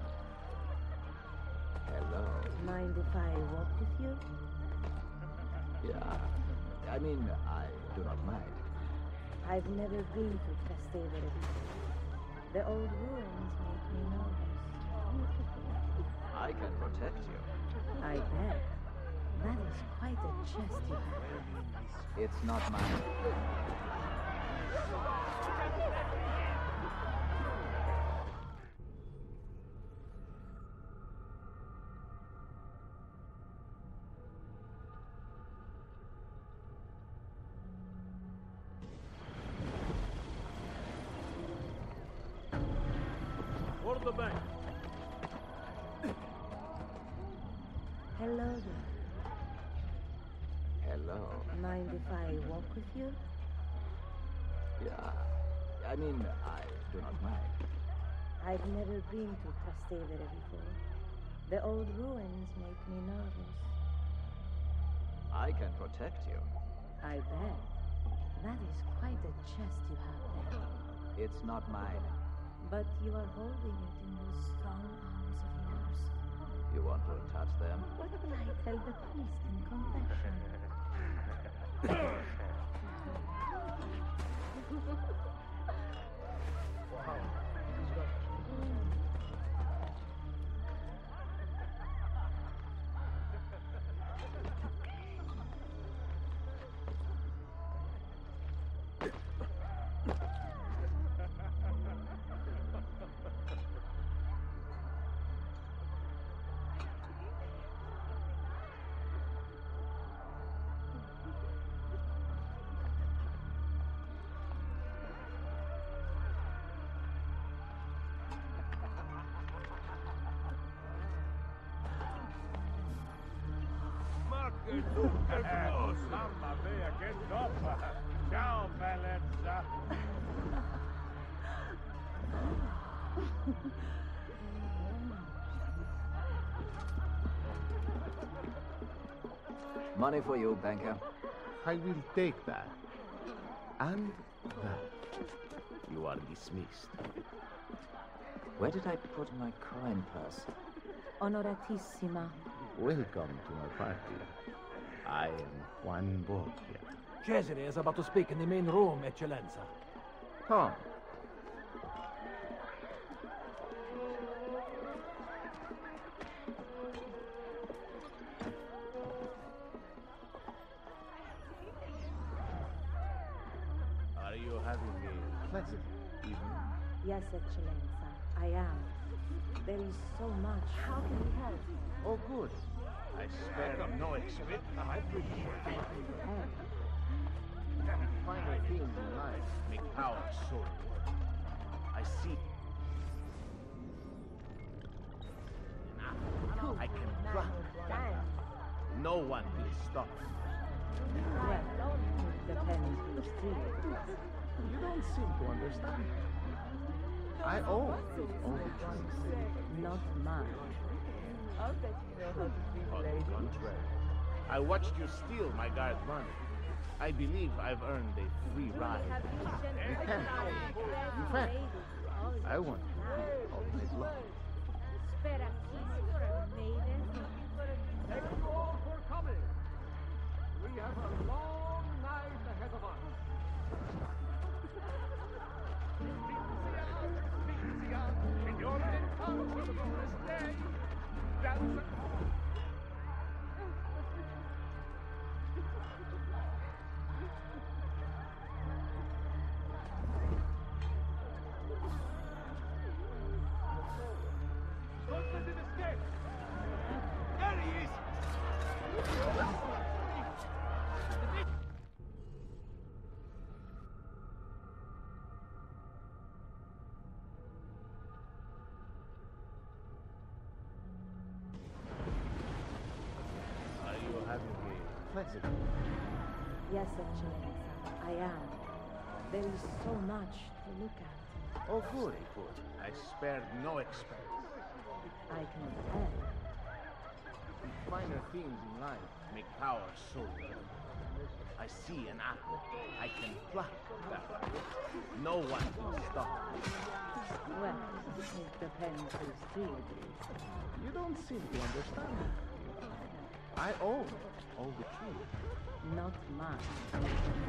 Hello. Mind if I walk with you? Yeah. I mean, I do not mind. I've never been to Trastevere before. The old ruins make me nervous. I can protect you. I bet. That is quite a chest you have. It's not mine. For the bank. Hello there. Hello. Mind if I walk with you? Yeah. I mean, I do not mind. I've never been to Trastevere before. The old ruins make me nervous. I can protect you. I bet. That is quite a chest you have there. It's not mine. But you are holding it in those strong arms of yours. You want to touch them? What will I tell the priest in confession? Mamma mia, che zoppa! Ciao, bellezza! Money for you, banker. I will take that. And that. You are dismissed. Where did I put my coin purse? Onoratissima. Welcome to my party. I am Juan Borgia. Cesare is about to speak in the main room, Eccellenza. Come. Are you having a pleasant evening? Yes, Eccellenza, I am. There is so much. How can we help? Oh, good. I spare no exhibit. I appreciate it. Finer things in life make power so work. I see. Now, I can rock. No one will stop me. Well, it depends which street. You don't seem to understand. I own all the trees. Not mine. On the contrary, I watched you steal my guard money. I believe I've earned a free ride. You can. In fact, I want to do it all night long. Pleasant. Yes, Excellenza, I am. There is so much to look at. Oh, good, good. I spared no expense. I can tell. The finer things in life make power so good. I see an apple. I can pluck that apple. No one can stop me. Well, it depends who steals it. You don't seem to understand. I own all the trees. Not mine.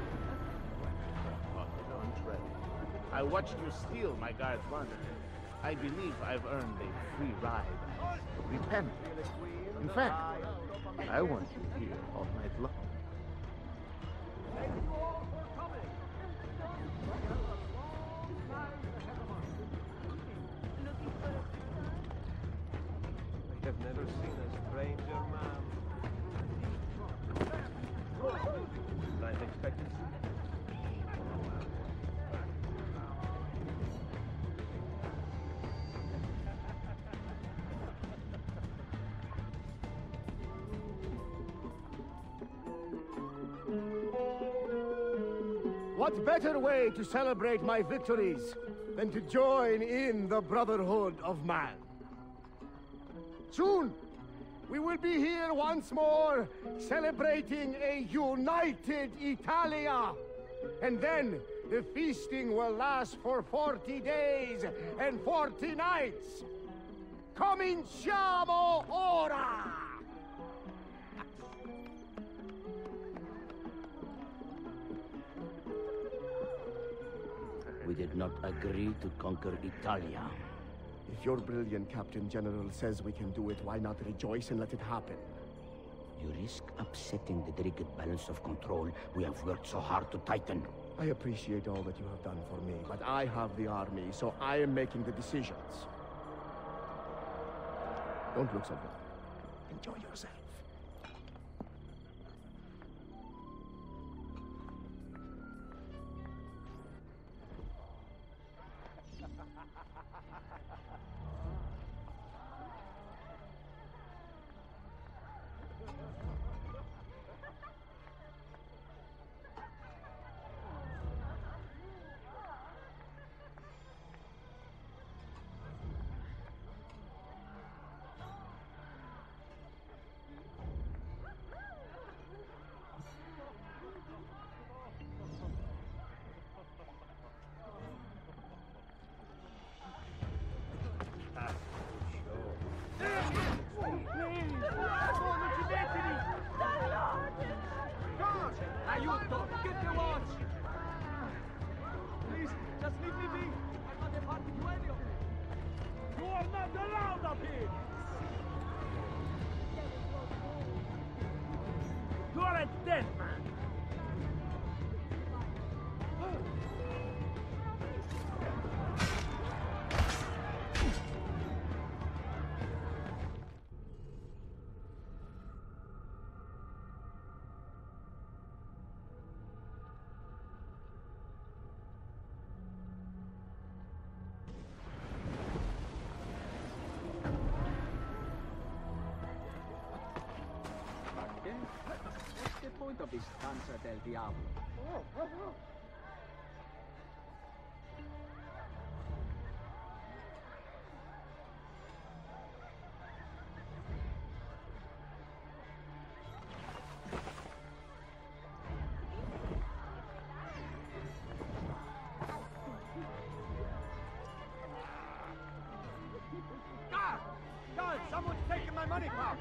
Oh, don't ready. I watched you steal my guard's money. I believe I've earned a free ride. Repent. In fact, I want you here all night long. Thank you all for coming. I have never seen a stranger man. Life expectancy? What better way to celebrate my victories than to join in the Brotherhood of Man? Soon, we will be here once more, celebrating a united Italia. And then, the feasting will last for 40 days and 40 nights. Cominciamo ora! We did not agree to conquer Italia. If your brilliant Captain General says we can do it, why not rejoice and let it happen? You risk upsetting the delicate balance of control we have worked so hard to tighten. I appreciate all that you have done for me, but I have the army, so I am making the decisions. Don't look so good. Enjoy yourself. Aiuto! Get the watch! Please, just leave me be! I'm not a party to any of you! You are not allowed up here! You are a dead man! What's the point of this Danza del Diablo? God! Someone's taking my money pouch!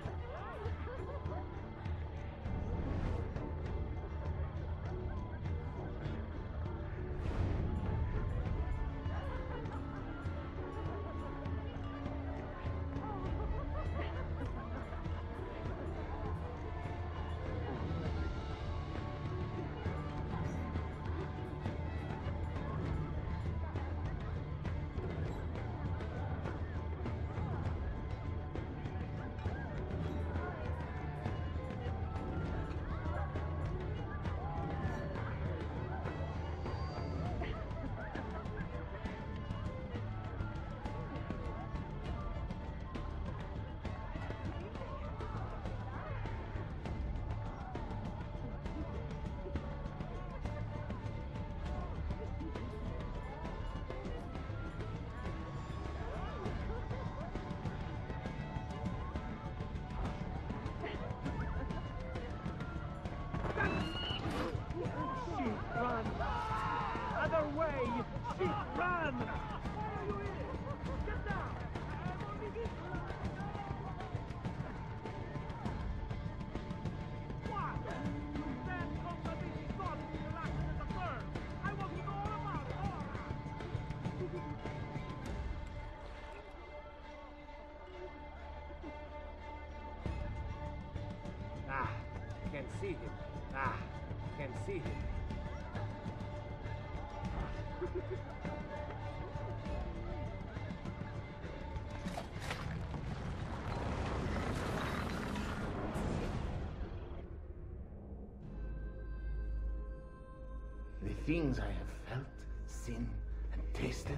She's gone! Get down! What? You stand company started in the last as a bird. I want to know all about it, all Ah, can see him. Ah, can see him. The things I have felt, seen, and tasted,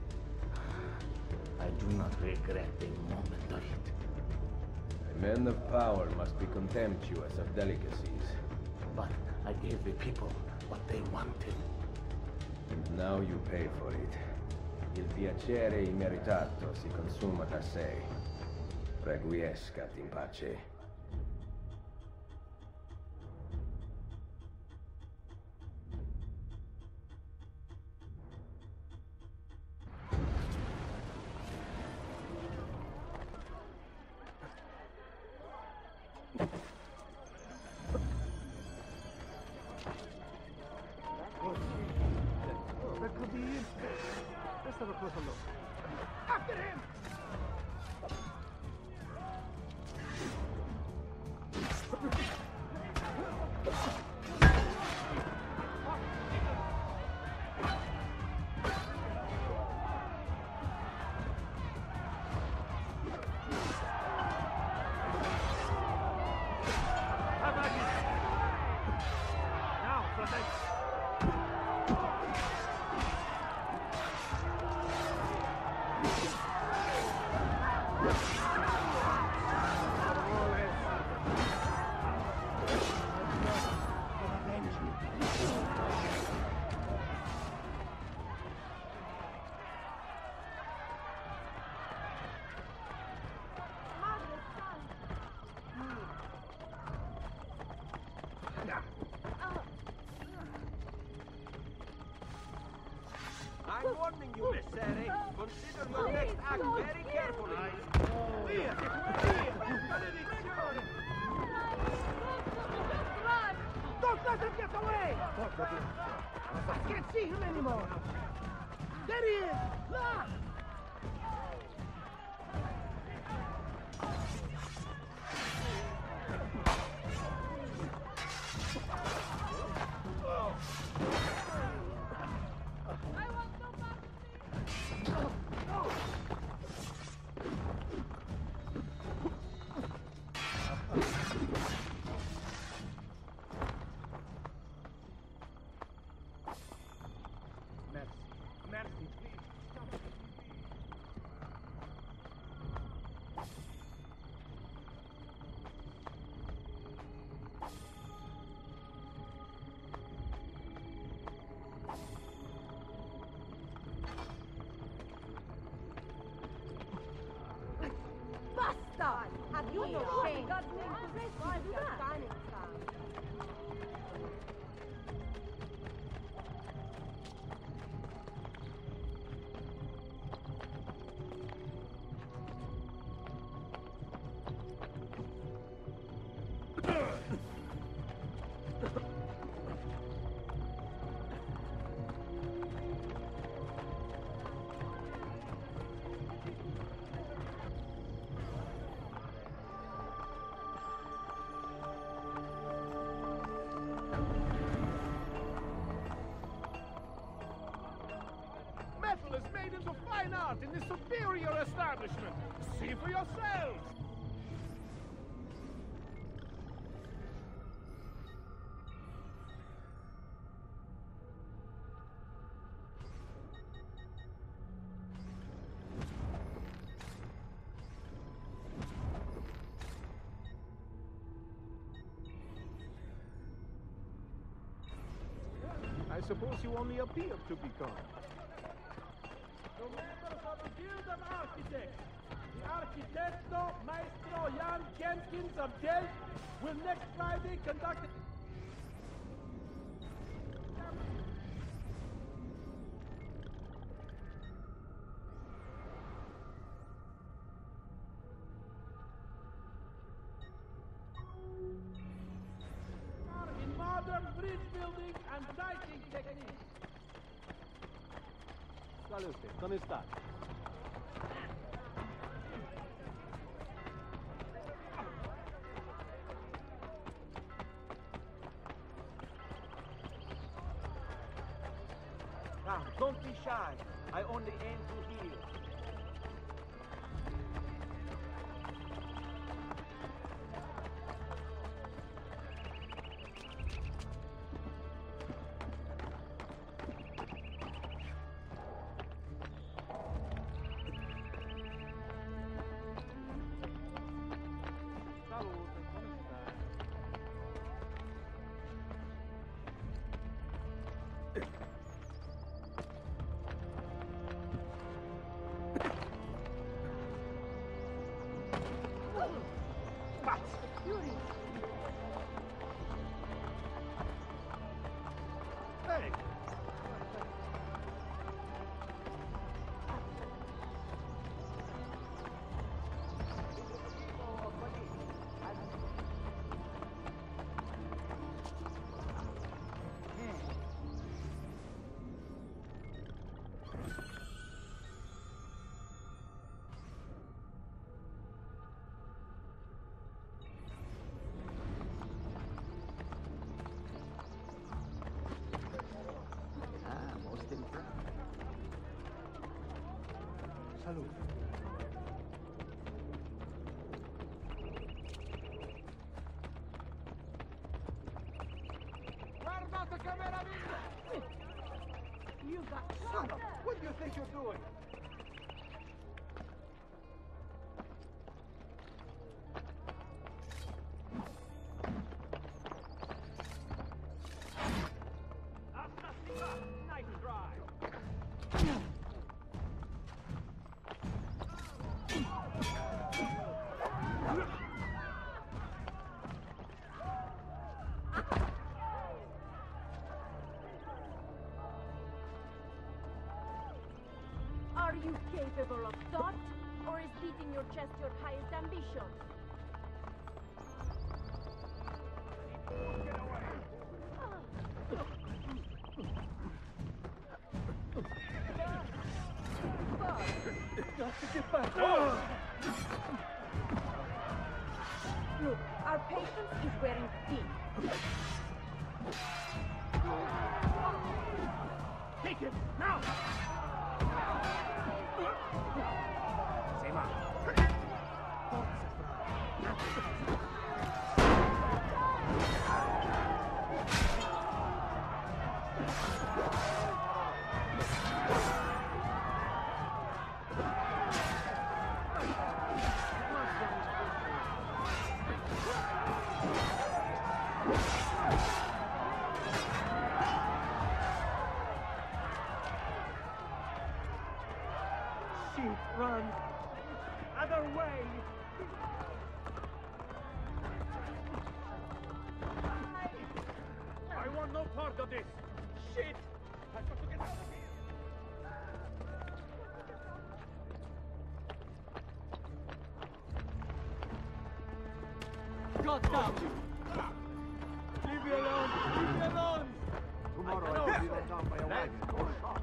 I do not regret a moment of it. Men of power must be contemptuous of delicacies. But I gave the people what they wanted. And now you pay for it. Il piacere immeritato si consuma da sé. Requiescat in pace. That could be it. Let's have a closer look. After him! Now, for the next. I'm warning you, Miss Sari. Consider your next act very carefully. Don't let him get away! I can't see him anymore. There he is! Look! Merci, please. Stop. Bastard! Have you no shame? God's name to rest you do that. Metal is made into fine art in this superior establishment. See for yourselves. I suppose you only appear to be calm. The members of the Guild of Architects, the Architetto Maestro Jan Jenkins of Delft, will next Friday conduct bridge building and dicing techniques. Salute, come sta? Now, don't be shy. I only aim to heal. Salute. Guardate che meraviglia! You got Son of... What do you think you're doing? nice try. Are you capable of thought, or is beating your chest your highest ambition? Get away! Got to get back. Look, our patient is wearing pink. Take him, now! Shoot, run! Other way! I want no part of this! Shit! I've got to get out of here! God damn you! Leave me alone! Leave me alone! Tomorrow I'll be run down by a wagon or shot.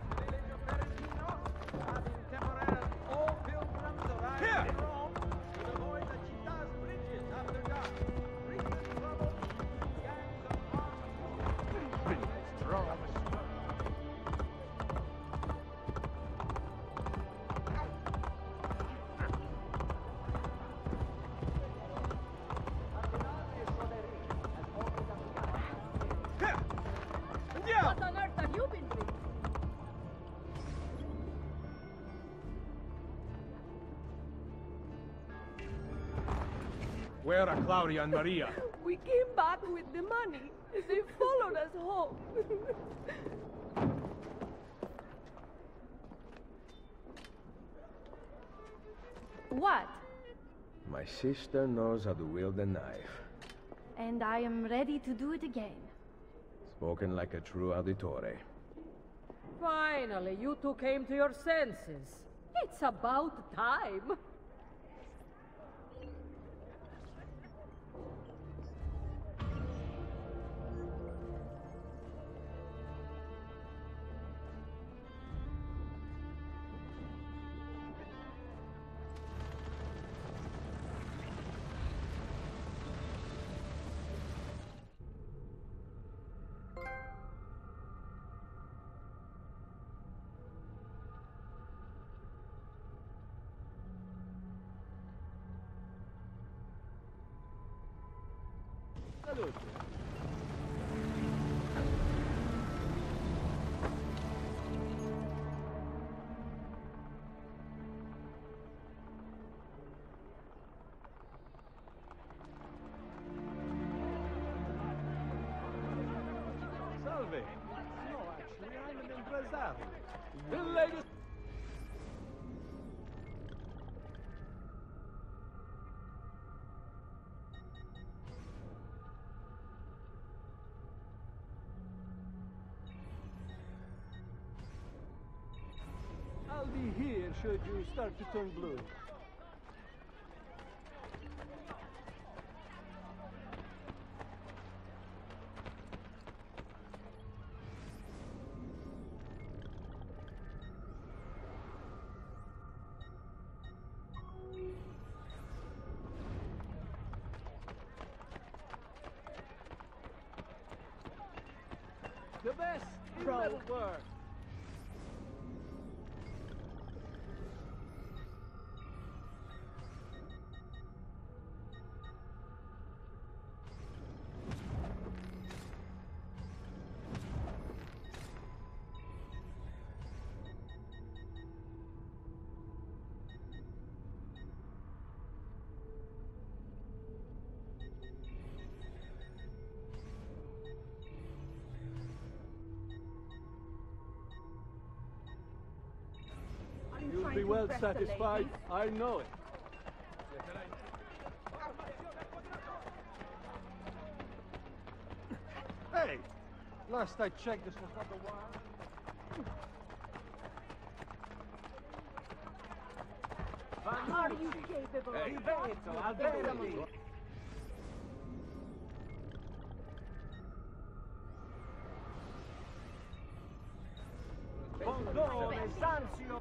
What on earth have you been doing? Where are Claudia and Maria? We came back with the money. They followed us home. What? My sister knows how to wield a knife. And I am ready to do it again. Spoken like a true auditore. Finally, you two came to your senses. It's about time. Salute. Salve. No, actually, I'm an impresario. The latest... I'll be here should you start to turn blue. The best in metal work. You'll be well satisfied. I know it. Hey! Last I checked, this was not the one. Are you capable Hey, of that? Alberto, Condone, Sanzio.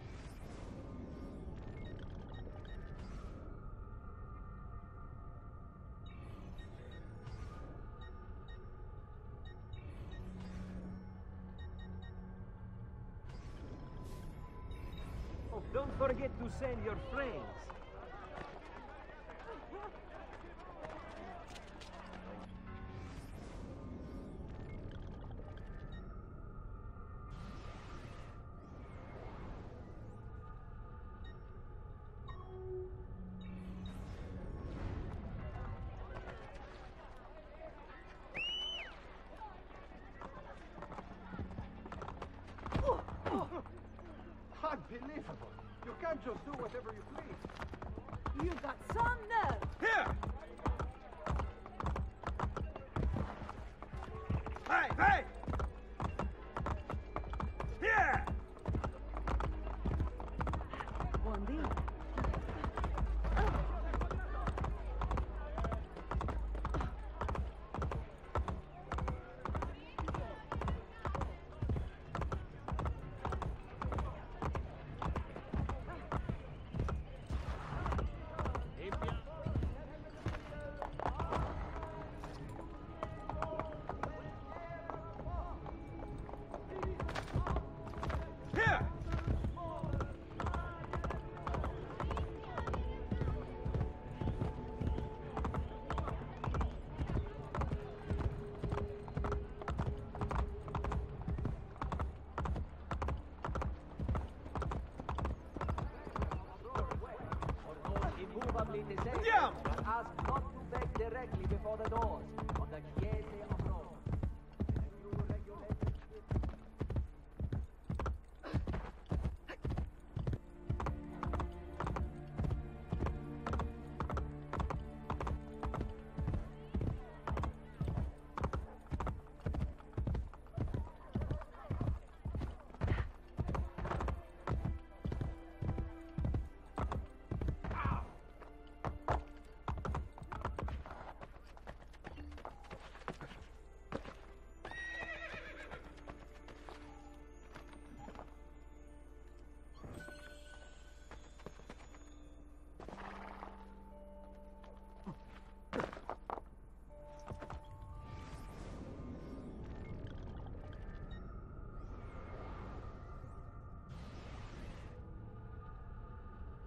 Oh, don't forget to send your friends. Unbelievable. You can't just do whatever you please. You got some nerve. Here! Hey, hey! Here! Buondì. Andiamo! Ask not to beg directly before the doors of the Chiese of Rome.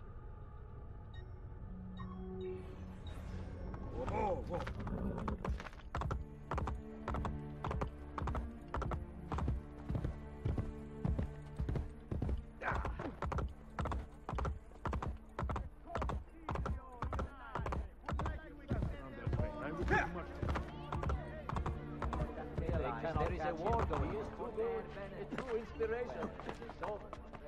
Whoa, whoa. The warden is too good, a true inspiration. It's over.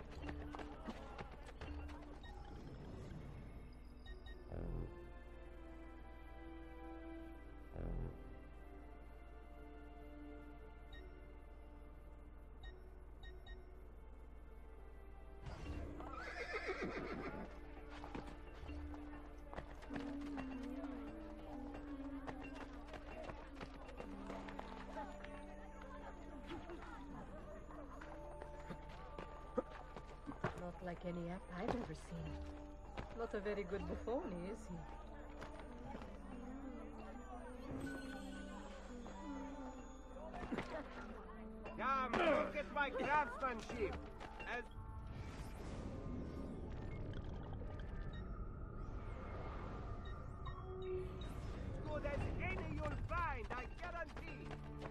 Not like any act I've ever seen. Not a very good Buffoni, is he? Come, look at my craftsmanship. As good as any you'll find, I guarantee.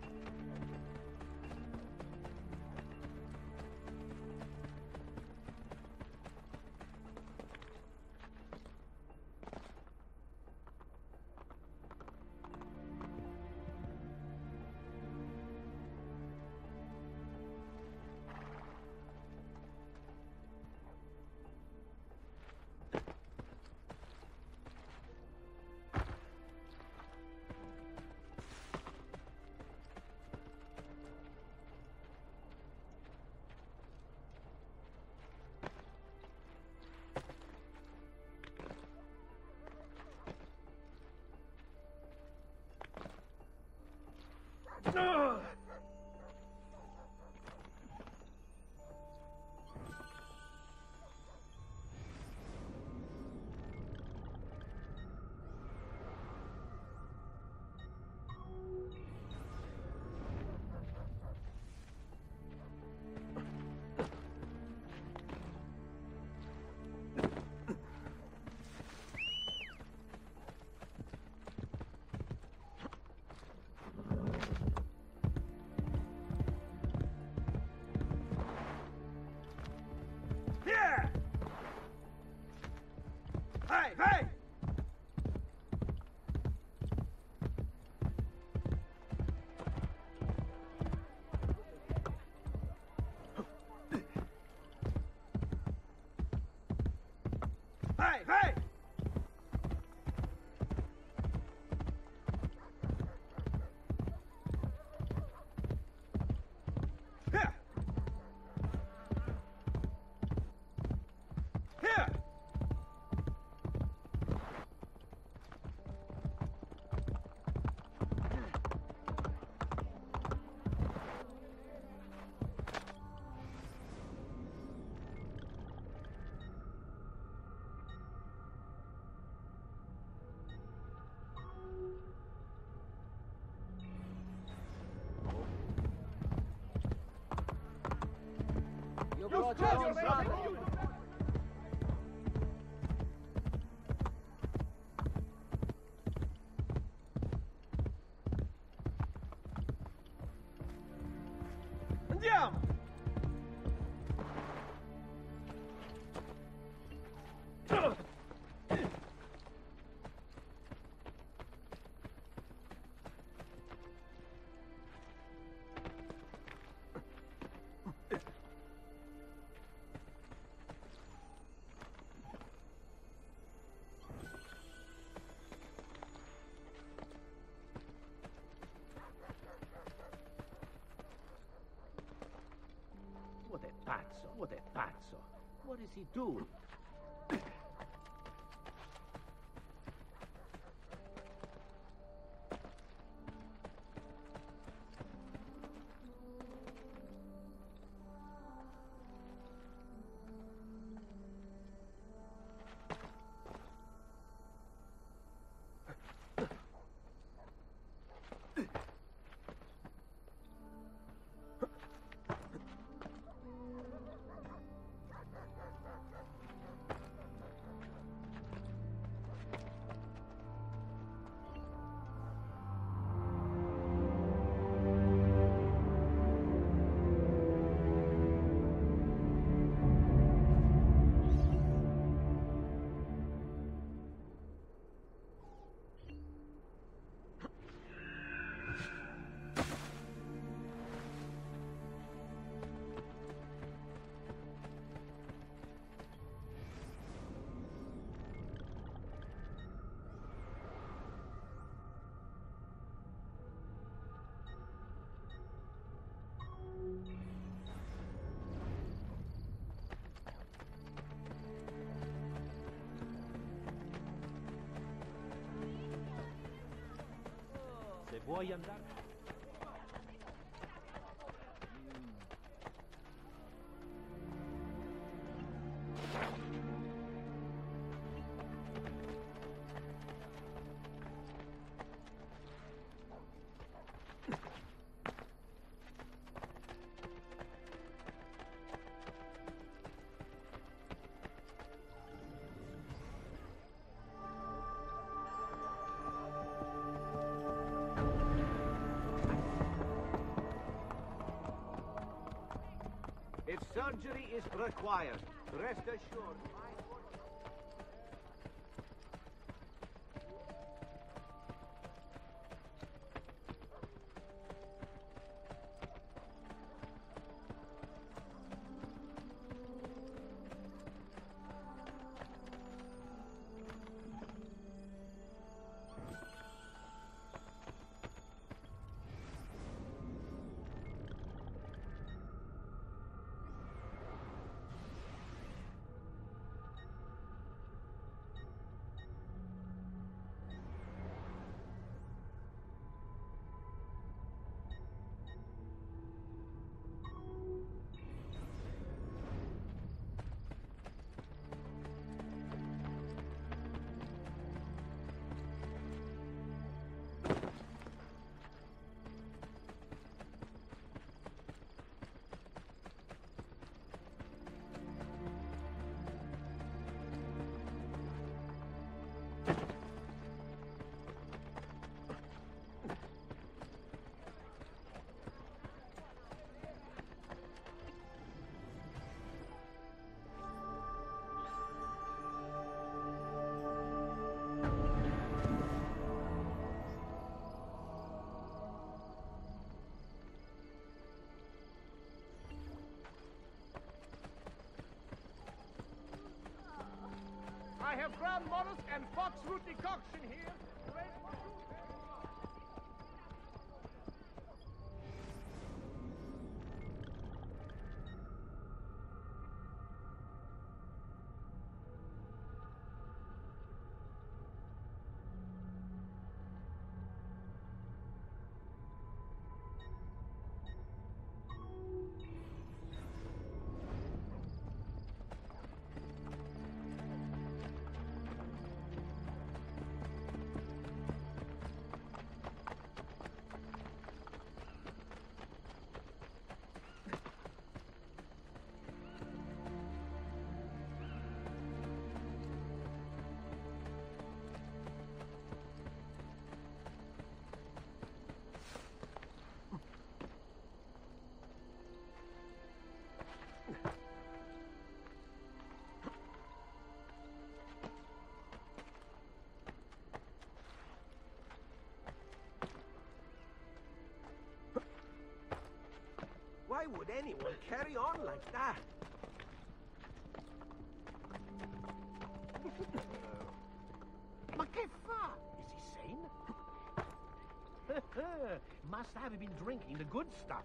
Hey, hey! Hey, hey! Here! Here! You brought your own brother. Andiamo! What a pazzo, what a pazzo. What is he doing? Vuoi andare? If surgery is required, rest assured. I have ground mollusk and foxroot decoction here. Why would anyone carry on like that? Ma che fa? Is he sane? Must have been drinking the good stuff.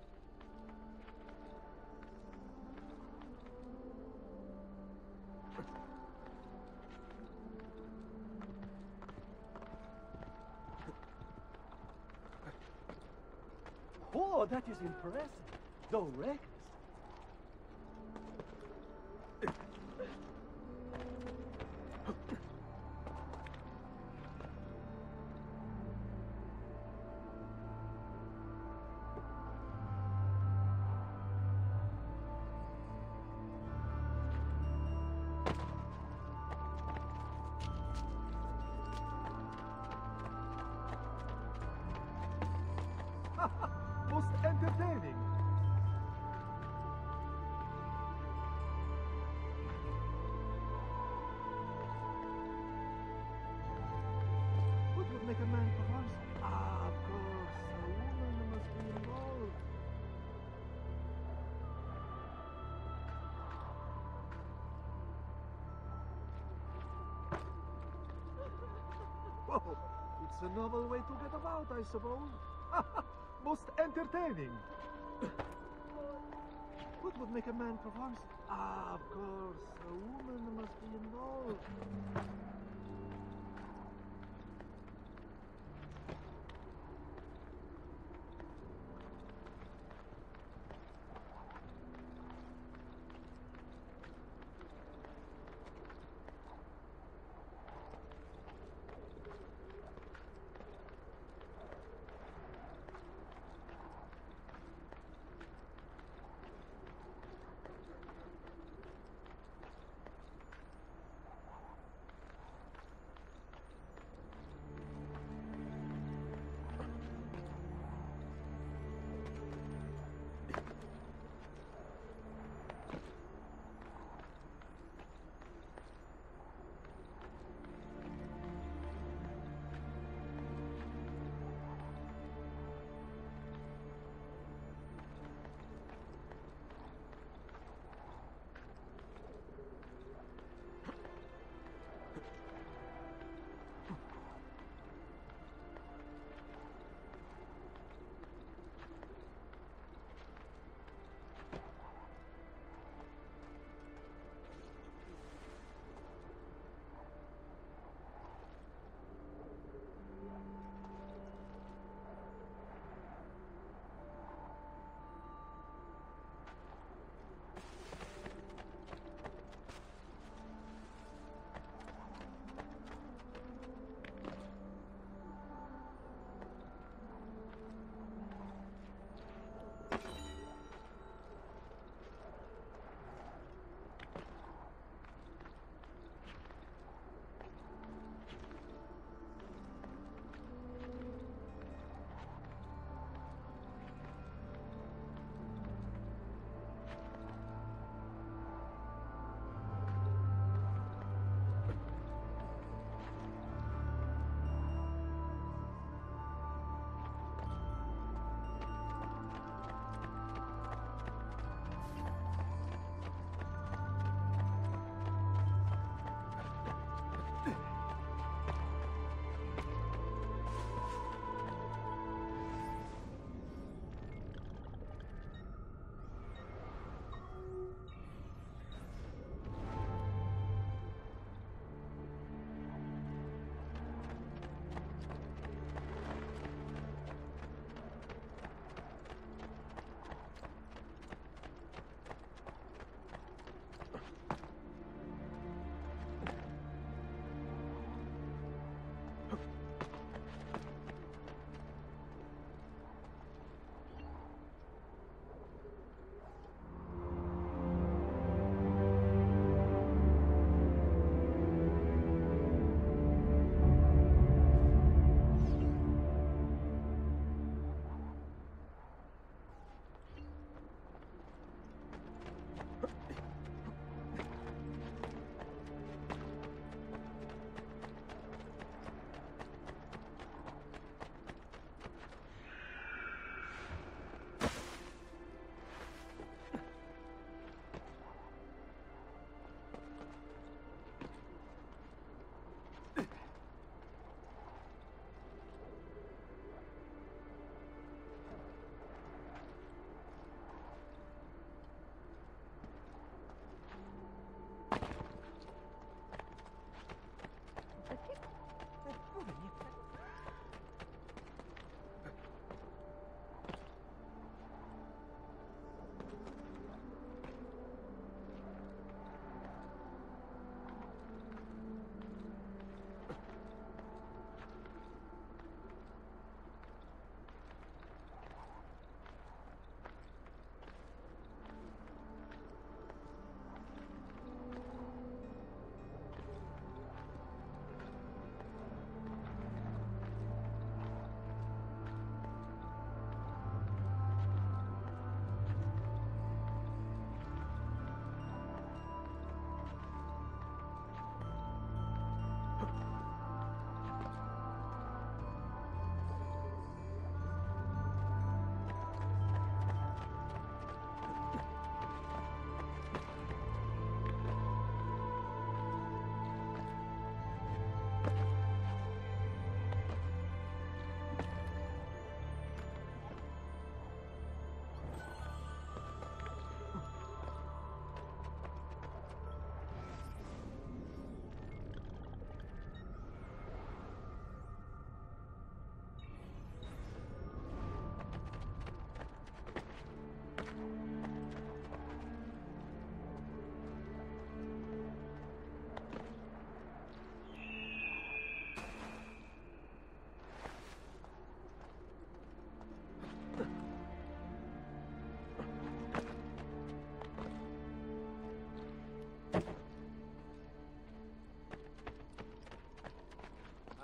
Oh, that is impressive, though reckless. Most entertaining. What would make a man perform? Ah, of course, a woman must be involved. Whoa, it's a novel way to get about, I suppose. Most entertaining. What would make a man perform? Ah, of course, a woman must be involved.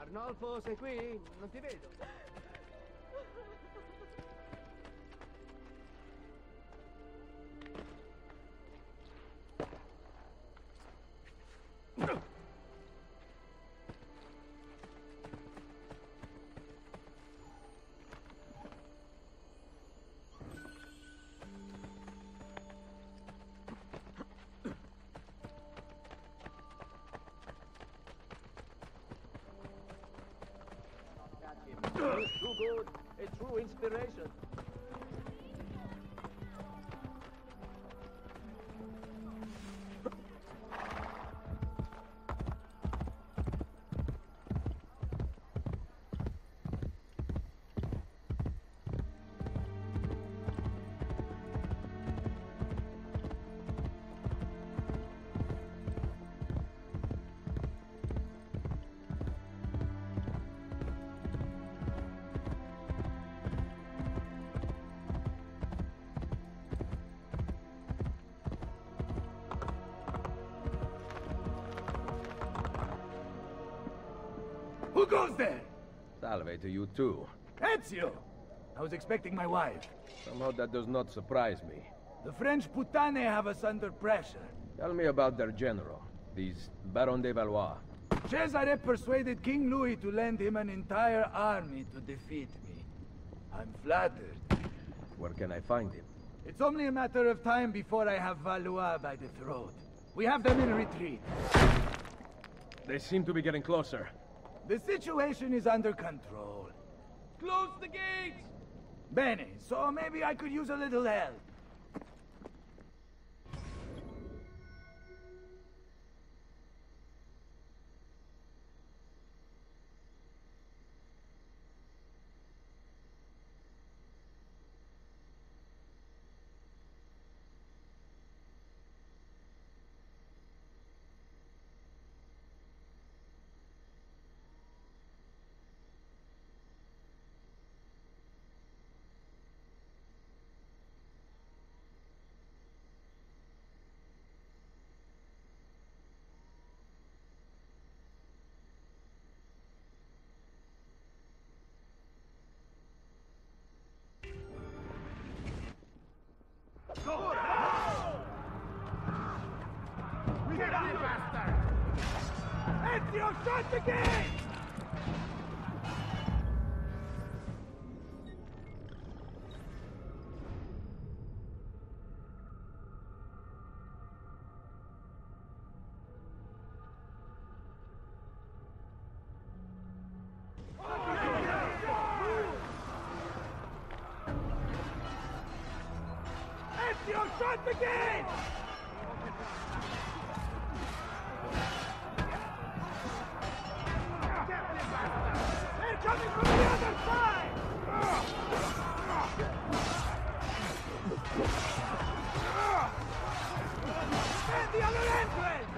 Arnolfo, sei qui? Non ti vedo. It's too good. A true inspiration. Who goes there? Salve to you too. Ezio! I was expecting my wife. Somehow that does not surprise me. The French putane have us under pressure. Tell me about their general, these Baron de Valois. Cesare persuaded King Louis to lend him an entire army to defeat me. I'm flattered. Where can I find him? It's only a matter of time before I have Valois by the throat. We have them in retreat. They seem to be getting closer. The situation is under control. Close the gates! Bene, so maybe I could use a little help. Ezio, shut the gate! Ezio, shut the gate! They're coming from the other side! And the other entrance!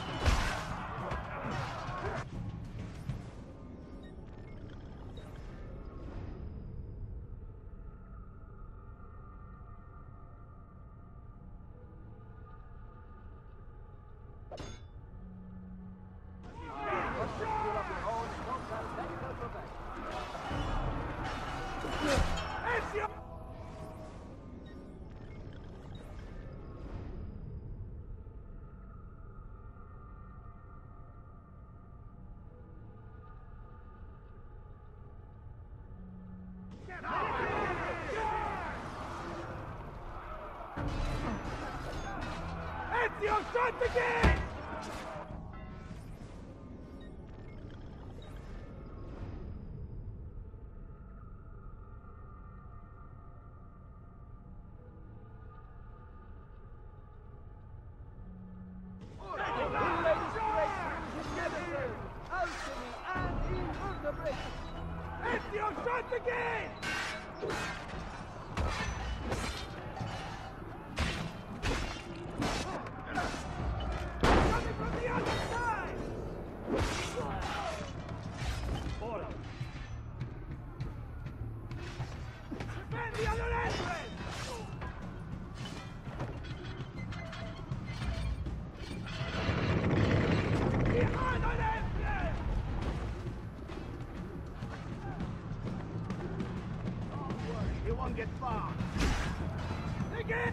Ezio! Ezio, shut the gate! Ezio, shut the gate! Coming from the other side! Defend the other entrance! The other entrance! won't get far. Take it!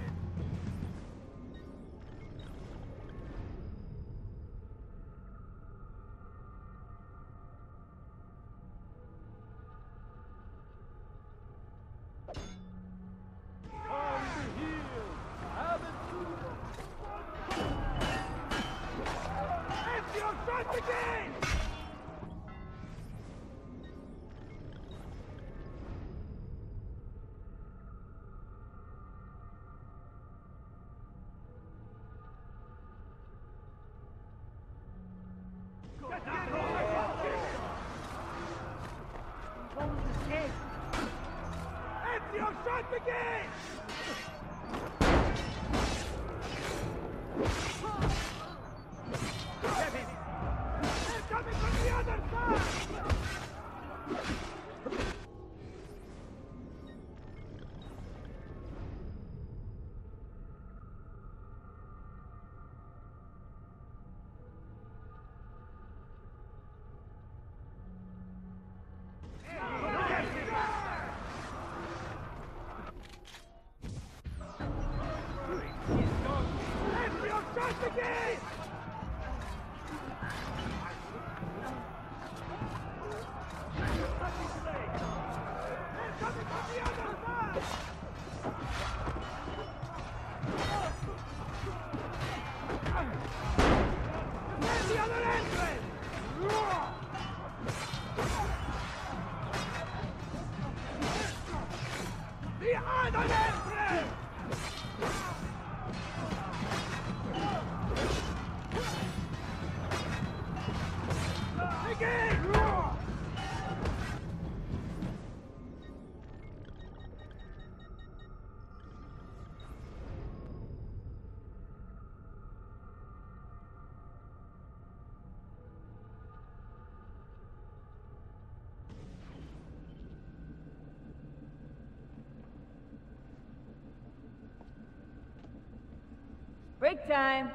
Break time.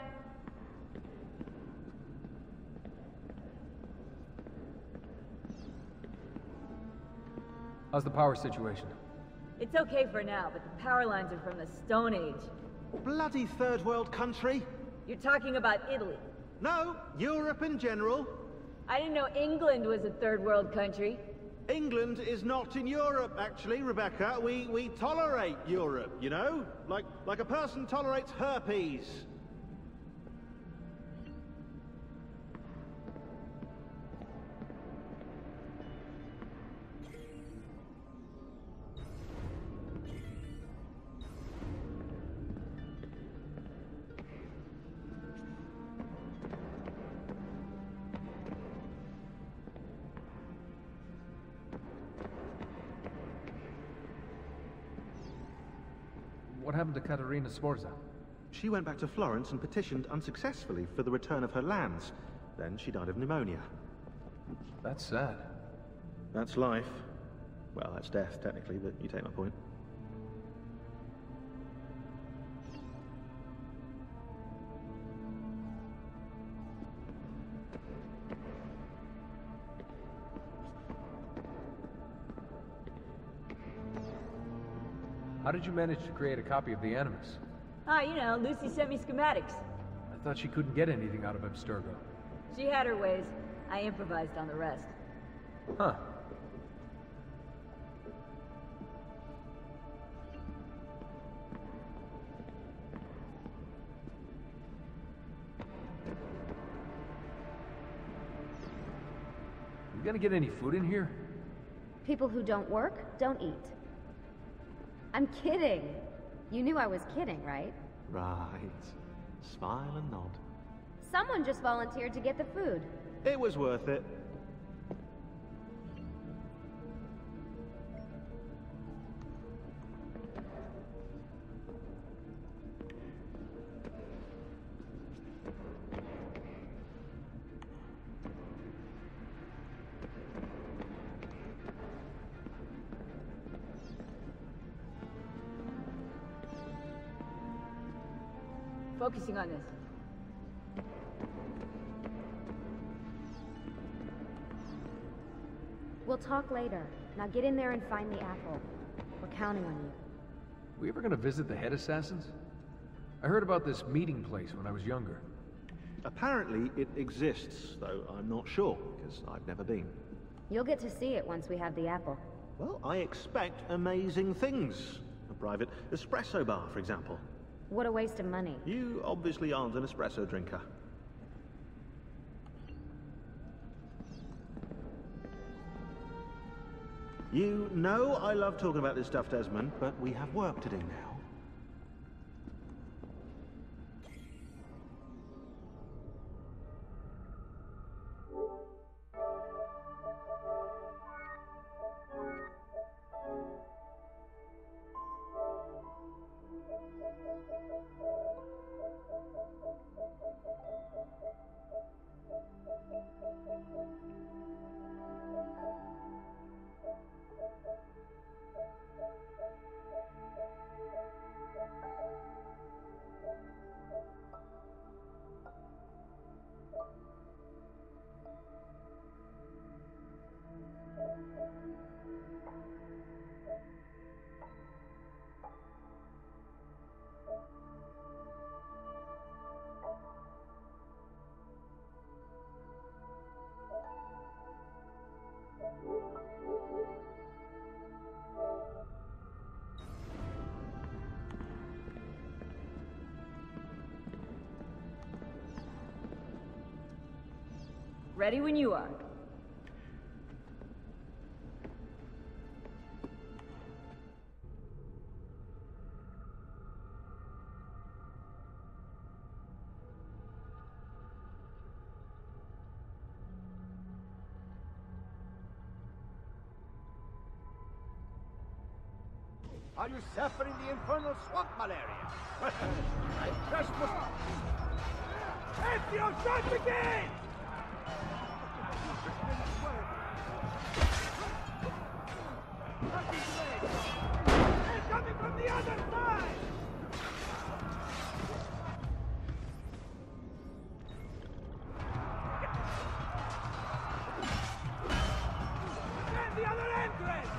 How's the power situation? It's okay for now, but the power lines are from the Stone Age. Bloody third world country! You're talking about Italy. No, Europe in general. I didn't know England was a third world country. England is not in Europe, actually, Rebecca. We tolerate Europe, you know? Like a person tolerates herpes. What happened to Caterina Sforza? She went back to Florence and petitioned unsuccessfully for the return of her lands. Then she died of pneumonia. That's sad. That's life. Well, that's death, technically, but you take my point. How did you manage to create a copy of the Animus? Ah, you know, Lucy sent me schematics. I thought she couldn't get anything out of Abstergo. She had her ways. I improvised on the rest. Huh. You gonna get any food in here? People who don't work, don't eat. I'm kidding. You knew I was kidding, right? Right. Smile and nod. Someone just volunteered to get the food. It was worth it. Focusing on this. We'll talk later. Now get in there and find the apple. We're counting on you. We ever gonna visit the head assassins? I heard about this meeting place when I was younger. Apparently it exists, though I'm not sure, because I've never been. You'll get to see it once we have the apple. Well, I expect amazing things. A private espresso bar, for example. What a waste of money. You obviously aren't an espresso drinker. You know I love talking about this stuff, Desmond, but we have work to do now. Ready when you are. Are you suffering the infernal swamp malaria? I just was... Ezio, shot again! They're coming from the other side! And the other entrance!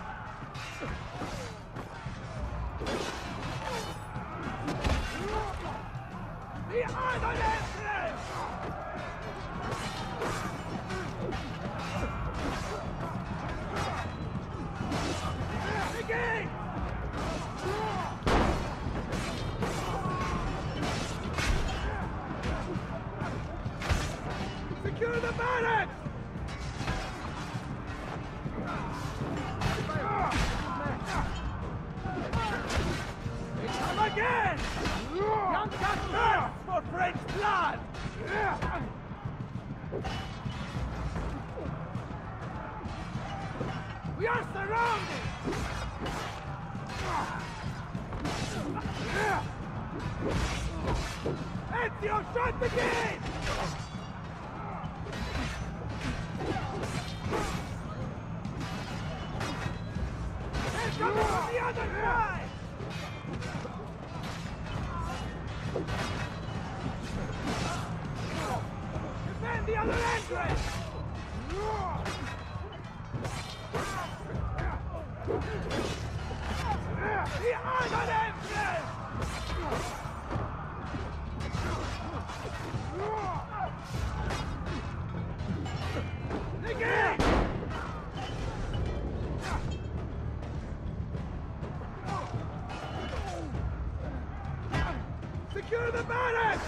The other entrance! Again! Secure the barracks! Come again! Young got thirst for French blood! We are surrounded! Ezio, shot the gate! They're coming from the other side! Defend the other entrance! The other entrance! The gate! Secure the barracks!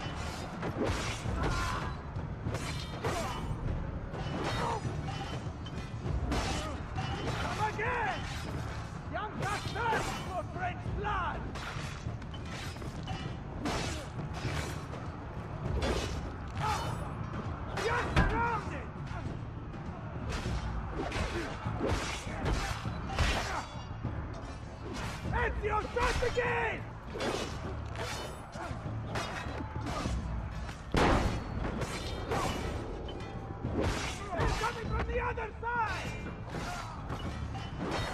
Come again! Young got thirst for French blood! You're surrounded! Ezio, shot the gate! They're coming from the other side!